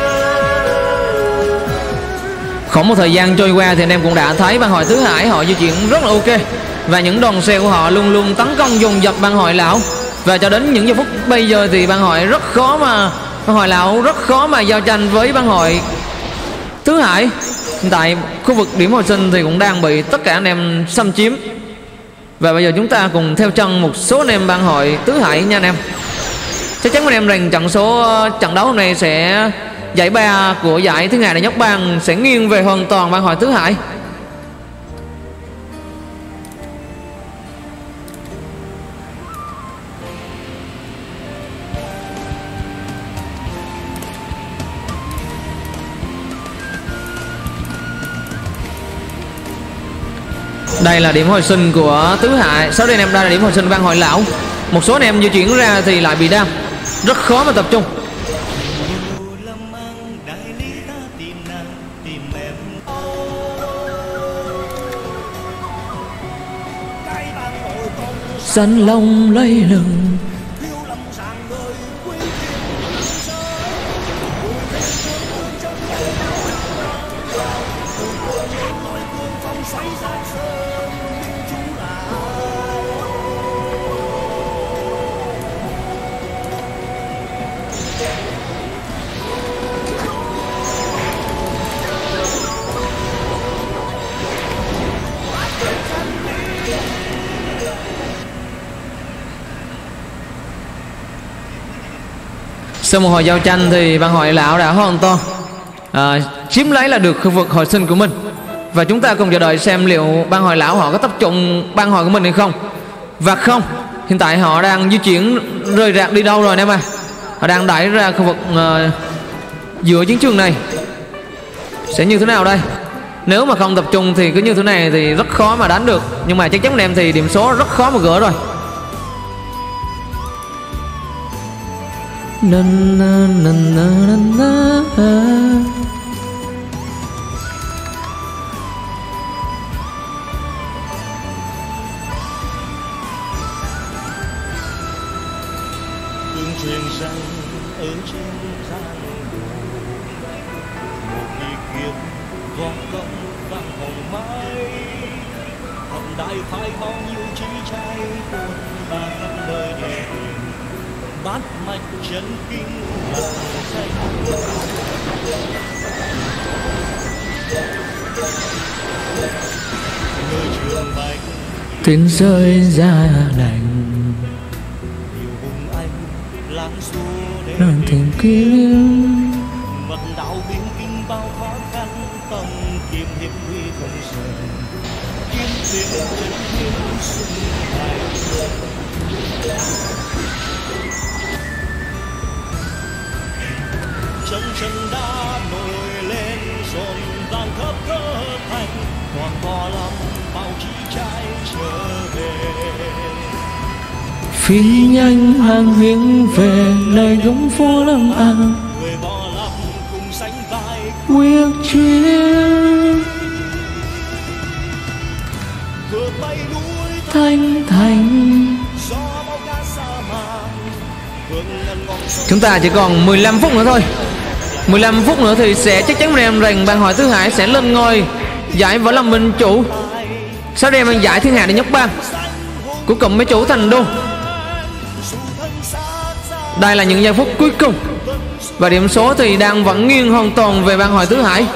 Khoảng một thời gian trôi qua thì anh em cũng đã thấy bang hội Tứ Hải họ di chuyển rất là ok, và những đòn xe của họ luôn luôn tấn công dồn dập bang hội lão. Và cho đến những giây phút bây giờ thì bang hội rất khó mà bang hội lão rất khó mà giao tranh với bang hội Tứ Hải. Hiện tại khu vực điểm hồi sinh thì cũng đang bị tất cả anh em xâm chiếm, và bây giờ chúng ta cùng theo chân một số anh em bang hội Tứ Hải nha anh em. Chắc chắn anh em rằng trận số trận đấu hôm nay sẽ giải ba của giải Thiên Hà Đệ Nhất Bang sẽ nghiêng về hoàn toàn bang hội Tứ Hải. Đây là điểm hồi sinh của Tứ Hải. Sau đây anh em, đây là điểm hồi sinh bang hội lão. Một số anh em di chuyển ra thì lại bị đam, rất khó mà tập trung. Xanh long lấy lừng sau một hồi giao tranh thì bang hội lão đã hoàn toàn à, chiếm lấy là được khu vực hồi sinh của mình, và chúng ta cùng chờ đợi xem liệu bang hội lão họ có tập trung bang hội của mình hay không. Và không, hiện tại họ đang di chuyển rời rạc đi đâu rồi anh em à? Họ đang đẩy ra khu vực uh, giữa chiến trường này. Sẽ như thế nào đây? Nếu mà không tập trung thì cứ như thế này thì rất khó mà đánh được, nhưng mà chắc chắn anh em thì điểm số rất khó mà gỡ rồi. Na, na, na, na, na, na. Tương truyền rằng ở trên giang hồ, một đi kiếp võ công vang hồng mãi, hồng đại phái bao nhiêu chí trai quân ba khắp nơi để bát mạch chân kinh là danh. Nơi trường bạch tiếng rơi ra lành, điều hùng anh lãng xua để đang tìm kiếm mật đạo biên kinh bao khó khăn, tâm kiềm hiểm nguy không sợ, kiếm tiền chân kiếm xuân thành. Trong chân đã nổi lên rộn vàng khắp cơ thành, còn có lắm bao chí trai trở về. phi nhanh hàng hướng về nơi gấm phố Lâm An, Người võ lâm cùng sánh vai quyết chiến vượt bay núi thanh thành. gió bao ca sa mạc, vượt ngân ngọn sông. Chúng ta chỉ còn mười lăm phút nữa thôi. mười lăm phút nữa thì sẽ chắc chắn em rằng bang hội Tứ Hải sẽ lên ngôi giải võ lâm minh chủ. Sau đây mang giải Thiên Hà Đệ Nhất Bang của cụm mấy chủ Thành Đô. Đây là những giây phút cuối cùng, và điểm số thì đang vẫn nghiêng hoàn toàn về bang hội Tứ Hải.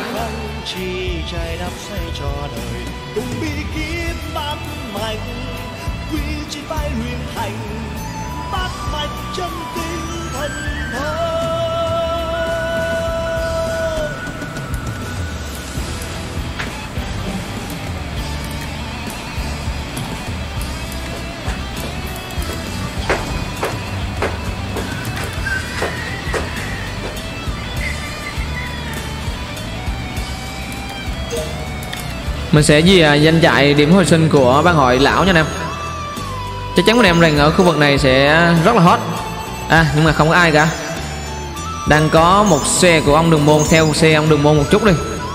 Mình sẽ gì à, danh trại điểm hồi sinh của ban hội lão nha anh em. Chắc chắn anh em rằng ở khu vực này sẽ rất là hot. À nhưng mà không có ai cả. Đang có một xe của ông Đường Môn, theo xe ông Đường Môn một chút đi.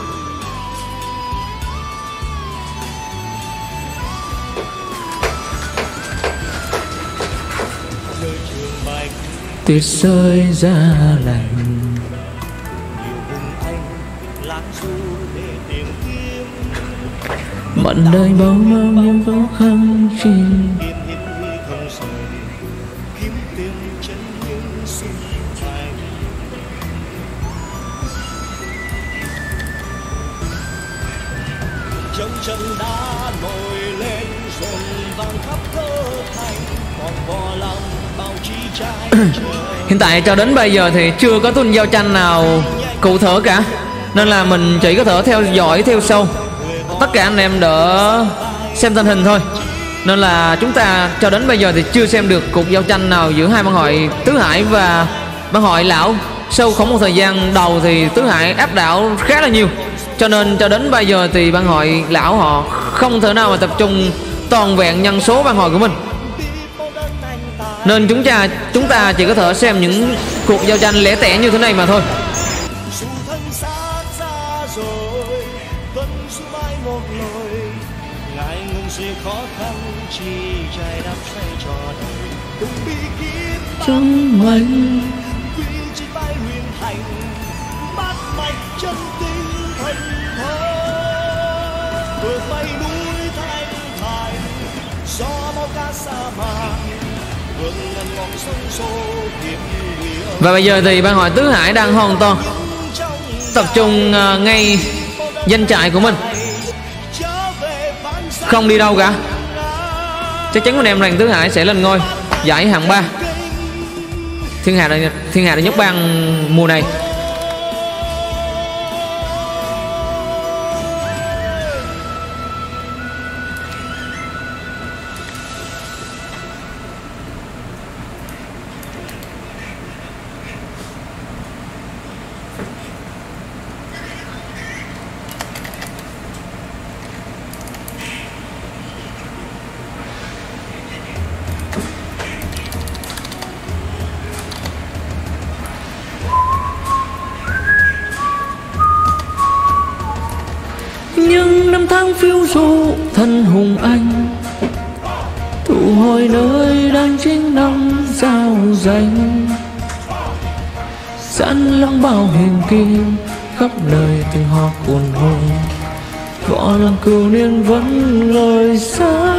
Tuyết rơi ra lạnh, mận đời bao bao nhiêu khó khăn trên. trong chân đá nổi lên dồn vang khắp cơ thành, còn vò lòng bao chi trái. Hiện tại cho đến bây giờ thì chưa có tuần giao tranh nào cụ thể cả, nên là mình chỉ có thể theo dõi theo sau. Tất cả anh em đỡ xem tình hình thôi, nên là chúng ta cho đến bây giờ thì chưa xem được cuộc giao tranh nào giữa hai bang hội Tứ Hải và bang hội lão. Sau khoảng một thời gian đầu thì Tứ Hải áp đảo khá là nhiều, cho nên cho đến bây giờ thì bang hội lão họ không thể nào mà tập trung toàn vẹn nhân số bang hội của mình, nên chúng ta chúng ta chỉ có thể xem những cuộc giao tranh lẻ tẻ như thế này mà thôi. Trong mình và bây giờ thì ban hội Tứ Hải đang hoàn toàn tập trung uh, ngay danh trại của mình, không đi đâu cả. Chắc chắn anh em rằng Tứ Hải sẽ lên ngôi giải hạng ba thiên hạ thiên hạ đệ nhất bang mùa này. Nhưng năm tháng phiêu du thân hùng anh, tụ hồi nơi đang chính năm giao danh, sẵn lắng bao hiền kim khắp nơi từng họ cuồn hồn, võ lăng cửu niên vẫn lời xa.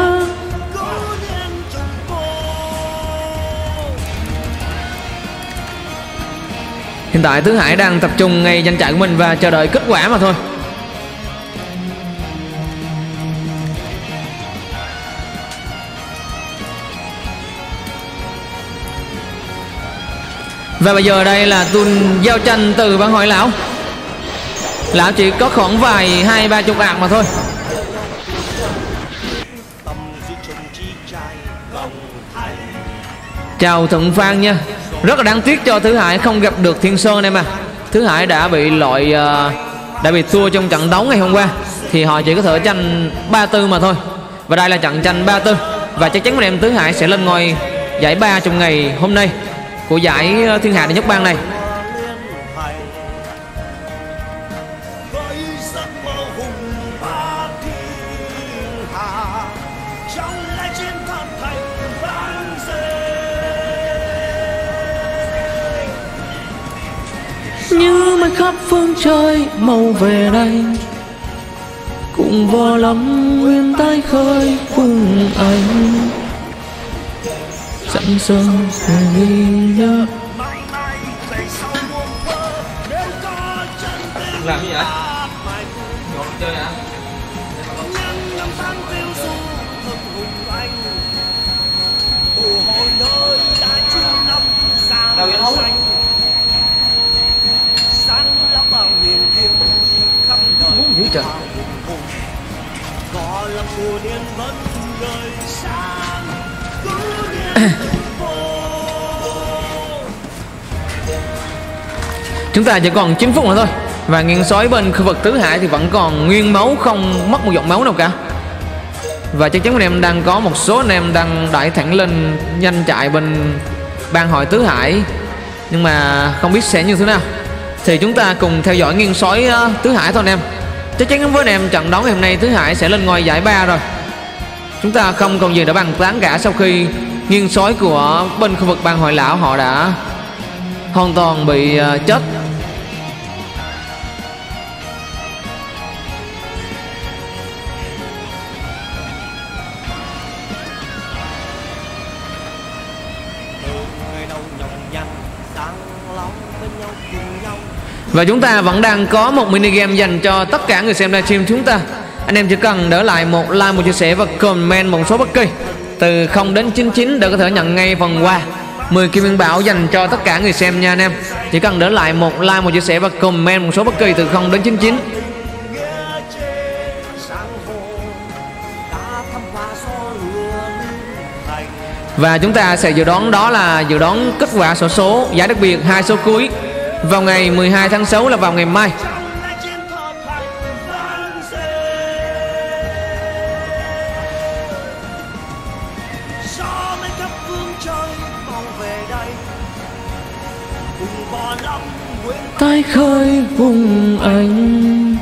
Hiện tại Tứ Hải đang tập trung ngay danh trại của mình và chờ đợi kết quả mà thôi. Và bây giờ đây là tuần giao tranh từ bang hội lão. Lão chỉ có khoảng vài hai ba chục ạc mà thôi. Chào Thuận Phan nha. Rất là đáng tiếc cho Tứ Hải không gặp được Thiên Sơn em à. Tứ Hải đã bị loại uh, đã bị thua trong trận đấu ngày hôm qua, thì họ chỉ có thể tranh ba tư mà thôi. Và đây là trận tranh ba tư, và chắc chắn anh em Tứ Hải sẽ lên ngôi giải ba trong ngày hôm nay của giải thiên hạ đệ nhất bang này. Như mây khắp phương trời màu về đây, cùng vò lắm nguyên tái khơi cùng anh, sẵn sàng ghi nhớ. Làm gì vậy? Ngồi chơi hả? Đâu vậy không? Muốn dữ trời. Chúng ta chỉ còn chín phút nữa thôi. Và nguyên soái bên khu vực tứ hải thì vẫn còn nguyên máu, không mất một giọt máu nào cả. Và chắc chắn anh em đang có một số anh em đang đẩy thẳng lên nhanh chạy bên bang hội tứ hải, nhưng mà không biết sẽ như thế nào. Thì chúng ta cùng theo dõi nguyên soái uh, tứ hải thôi anh em. Chắc chắn với anh em trận đấu ngày hôm nay tứ hải sẽ lên ngôi giải ba rồi. Chúng ta không còn gì để bàn tán cả sau khi nguyên soái của bên khu vực bang hội lão họ đã hoàn toàn bị uh, chết. Và chúng ta vẫn đang có một mini game dành cho tất cả người xem livestream chúng ta. Anh em chỉ cần để lại một like, một chia sẻ và comment một số bất kỳ từ không đến chín mươi chín để có thể nhận ngay phần quà mười kim nguyên bảo dành cho tất cả người xem nha anh em. Chỉ cần để lại một like, một chia sẻ và comment một số bất kỳ từ không đến chín mươi chín. Và chúng ta sẽ dự đoán đó là dự đoán kết quả xổ số giải đặc biệt hai số cuối vào ngày mười hai tháng sáu là vào ngày mai. Tay khơi vùng anh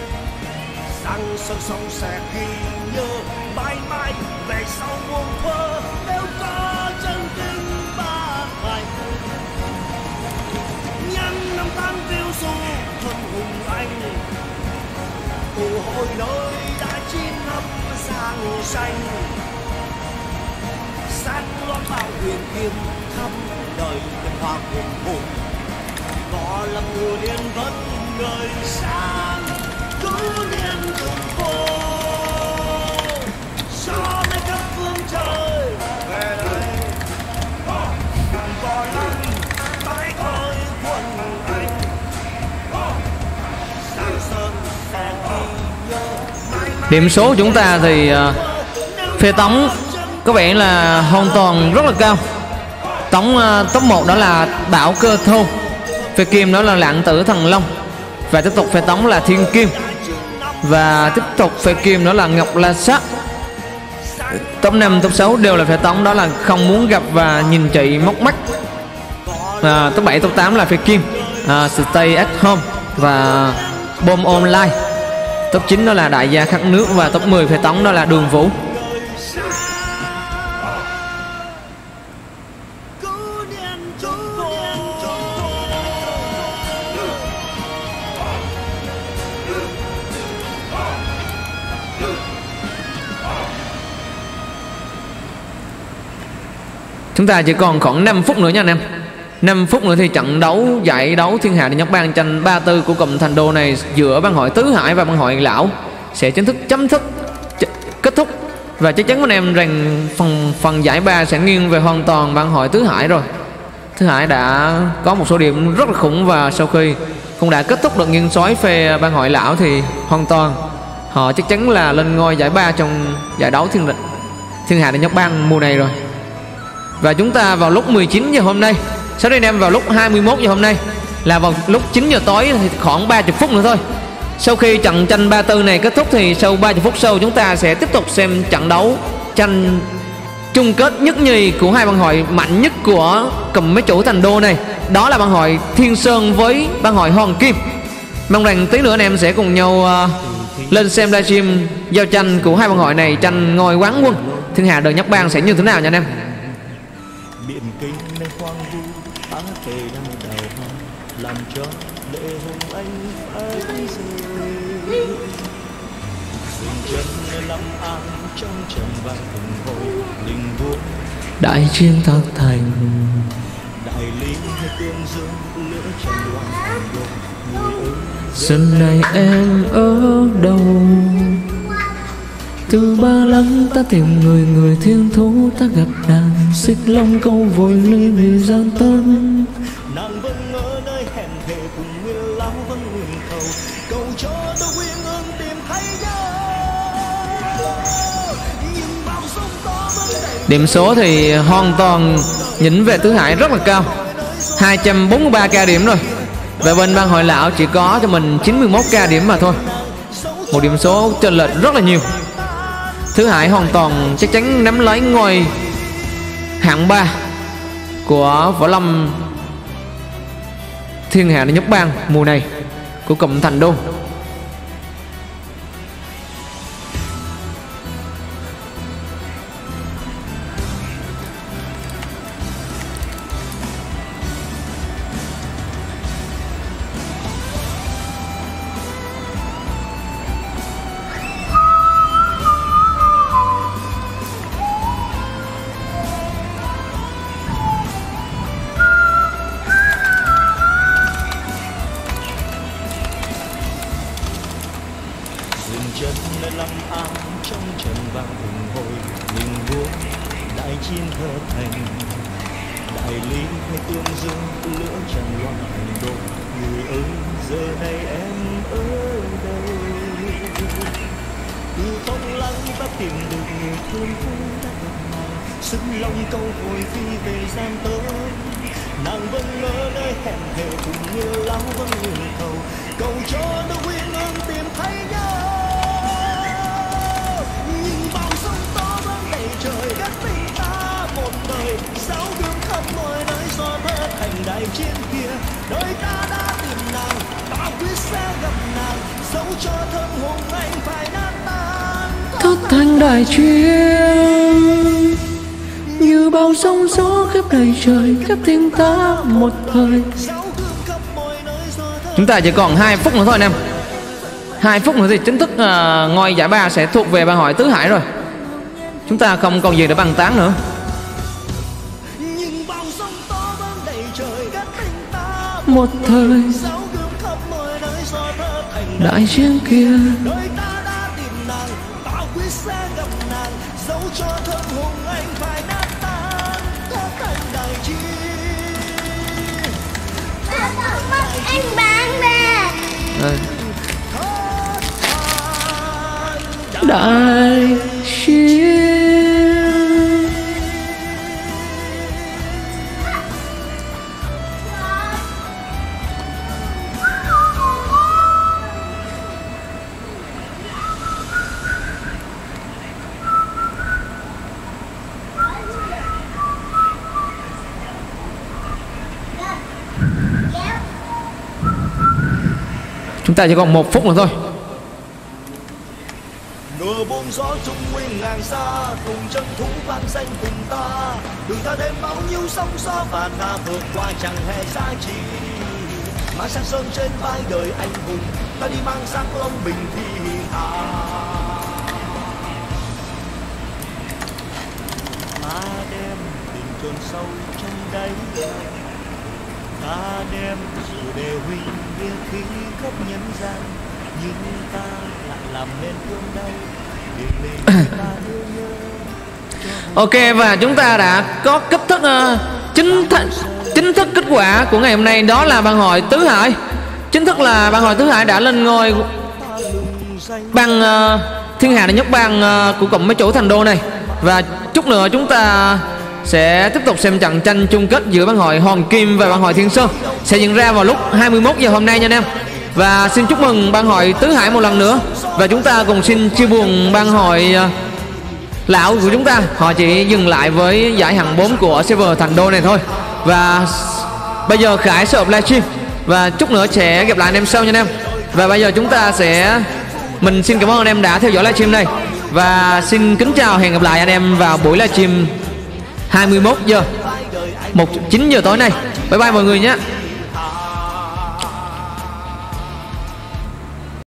hồi nơi đã chín hấp sang xanh sáng loáng bao huyền kim khắp đời nhân hoa cuồng hùng có lầm mùa liên vẫn người sáng cứ liên đường phố cho mấy khắp phương trời về đây đừng có lắm tái khơi quân anh sáng sơn sẽ ghi. Điểm số của chúng ta thì uh, phê tống có vẻ là hoàn toàn rất là cao. Tống uh, top một đó là Bảo Cơ Thô, phê kim đó là Lạng Tử Thần Long, và tiếp tục phê tống là Thiên Kim, và tiếp tục phê kim đó là Ngọc La Sát. Top năm, top sáu đều là phê tống, đó là Không Muốn Gặp và Nhìn Chị Móc Mắt. uh, Top bảy, top tám là phê kim, uh, Stay at Home và Bomb Online. Top chín đó là Đại Gia Khắc Nước, và top mười phê tống đó là Đường Vũ. Chúng ta chỉ còn khoảng năm phút nữa nha anh em. năm phút nữa thì trận đấu giải đấu thiên hạ đệ nhất bang tranh ba tư của cụm Thành Đô này giữa bang hội tứ hải và bang hội lão sẽ chính thức chấm dứt kết thúc. Và chắc chắn anh em rằng phần phần giải ba sẽ nghiêng về hoàn toàn bang hội tứ hải rồi. Tứ hải đã có một số điểm rất là khủng, và sau khi cũng đã kết thúc được nghiêng soái phê bang hội lão thì hoàn toàn họ chắc chắn là lên ngôi giải ba trong giải đấu thiên thiên hạ đệ nhất bang mùa này rồi. Và chúng ta vào lúc mười chín giờ hôm nay, sau đây anh em vào lúc hai mươi mốt giờ hôm nay là vào lúc chín giờ tối thì khoảng ba mươi phút nữa thôi. Sau khi trận tranh ba tư này kết thúc thì sau ba mươi phút sau chúng ta sẽ tiếp tục xem trận đấu tranh chung kết nhất nhì của hai bang hội mạnh nhất của cụm mấy chủ Thành Đô này, đó là bang hội Thiên Sơn với bang hội Hoàng Kim. Mong rằng tí nữa anh em sẽ cùng nhau uh, lên xem livestream giao tranh của hai bang hội này tranh ngôi quán quân thiên hạ đệ nhất bang sẽ như thế nào nha anh em. Biển kinh nơi hoang vu á kề năm đầu làm cho lệ hùng anh phải rơi dừng chân nơi lâm an trong trần vàng hùng hồi linh vuông đại chiến thắng thành đại lý nơi tương dương lửa trần loạn thành đô người ơi xuân này em ở đâu, từ ba lăng ta tìm người, người thiên thú ta gặp nàng xích long câu vội lên vì gian tân. Nàng vẫn ở nơi hẹn thề cùng nguyên lão vẫn nguyện cầu cầu cho tôi quyên ương tìm thấy nhau. Nhìn bao sông to vẫn đầy. Điểm số thì hoàn toàn nhỉnh về tứ hải rất là cao, hai trăm bốn mươi ba k điểm rồi. Và bên ban hội lão chỉ có cho mình chín mươi mốt k điểm mà thôi. Một điểm số chênh lệch rất là nhiều. Thứ Hải hoàn toàn chắc chắn nắm lấy ngôi hạng ba của võ lâm thiên hạ đệ nhất bang mùa này của cụm Thành Đô. Thất thanh đại chiến như bao sóng gió khắp đầy trời, khắp thiên ta một thời. Chúng ta chỉ còn hai phút nữa thôi anh em. Hai phút nữa thì chính thức uh, ngôi giải ba sẽ thuộc về ban hội Tứ Hải rồi. Chúng ta không còn gì để bàn tán nữa. Một thời đại chiến kia anh bạn nè. Đại chiến. Chúng ta chỉ còn một phút nữa thôi. Nửa buông gió trung nguyên ngàn xa, cùng chân thú vang danh cùng ta. Đường ta đem bao nhiêu sóng gió và ta vượt qua chẳng hề xa chi. Mà sang sơn trên vai đời anh hùng, ta đi mang sắc long bình thiên hạ. Ta đem tình chôn sâu trong đáy lòng, ta đem sự đề huy nghĩa khí khắp nhân gian, nhưng ta lại làm nên thương đau để mình ta yêu nhớ. Ok, và chúng ta đã có kết thúc uh, chính th chính thức kết quả của ngày hôm nay, đó là ban hội Tứ Hải. Chính thức là ban hội Tứ Hải đã lên ngôi bang uh, thiên hạ đệ nhất bang uh, của cụm mấy chủ Thành Đô này. Và chút nữa chúng ta sẽ tiếp tục xem trận tranh chung kết giữa ban hội Hoàng Kim và ban hội Thiên Sơn, sẽ diễn ra vào lúc hai mươi mốt giờ hôm nay nha anh em. Và xin chúc mừng ban hội Tứ Hải một lần nữa. Và chúng ta cùng xin chia buồn ban hội uh, lão của chúng ta, họ chỉ dừng lại với giải hạng bốn của server Thành Đô này thôi. Và bây giờ Khải sẽ livestream và chút nữa sẽ gặp lại anh em sau nha anh em. Và bây giờ chúng ta sẽ mình xin cảm ơn anh em đã theo dõi livestream này, và xin kính chào, hẹn gặp lại anh em vào buổi livestream hai mươi mốt giờ chín giờ tối nay. Bye bye mọi người nhé.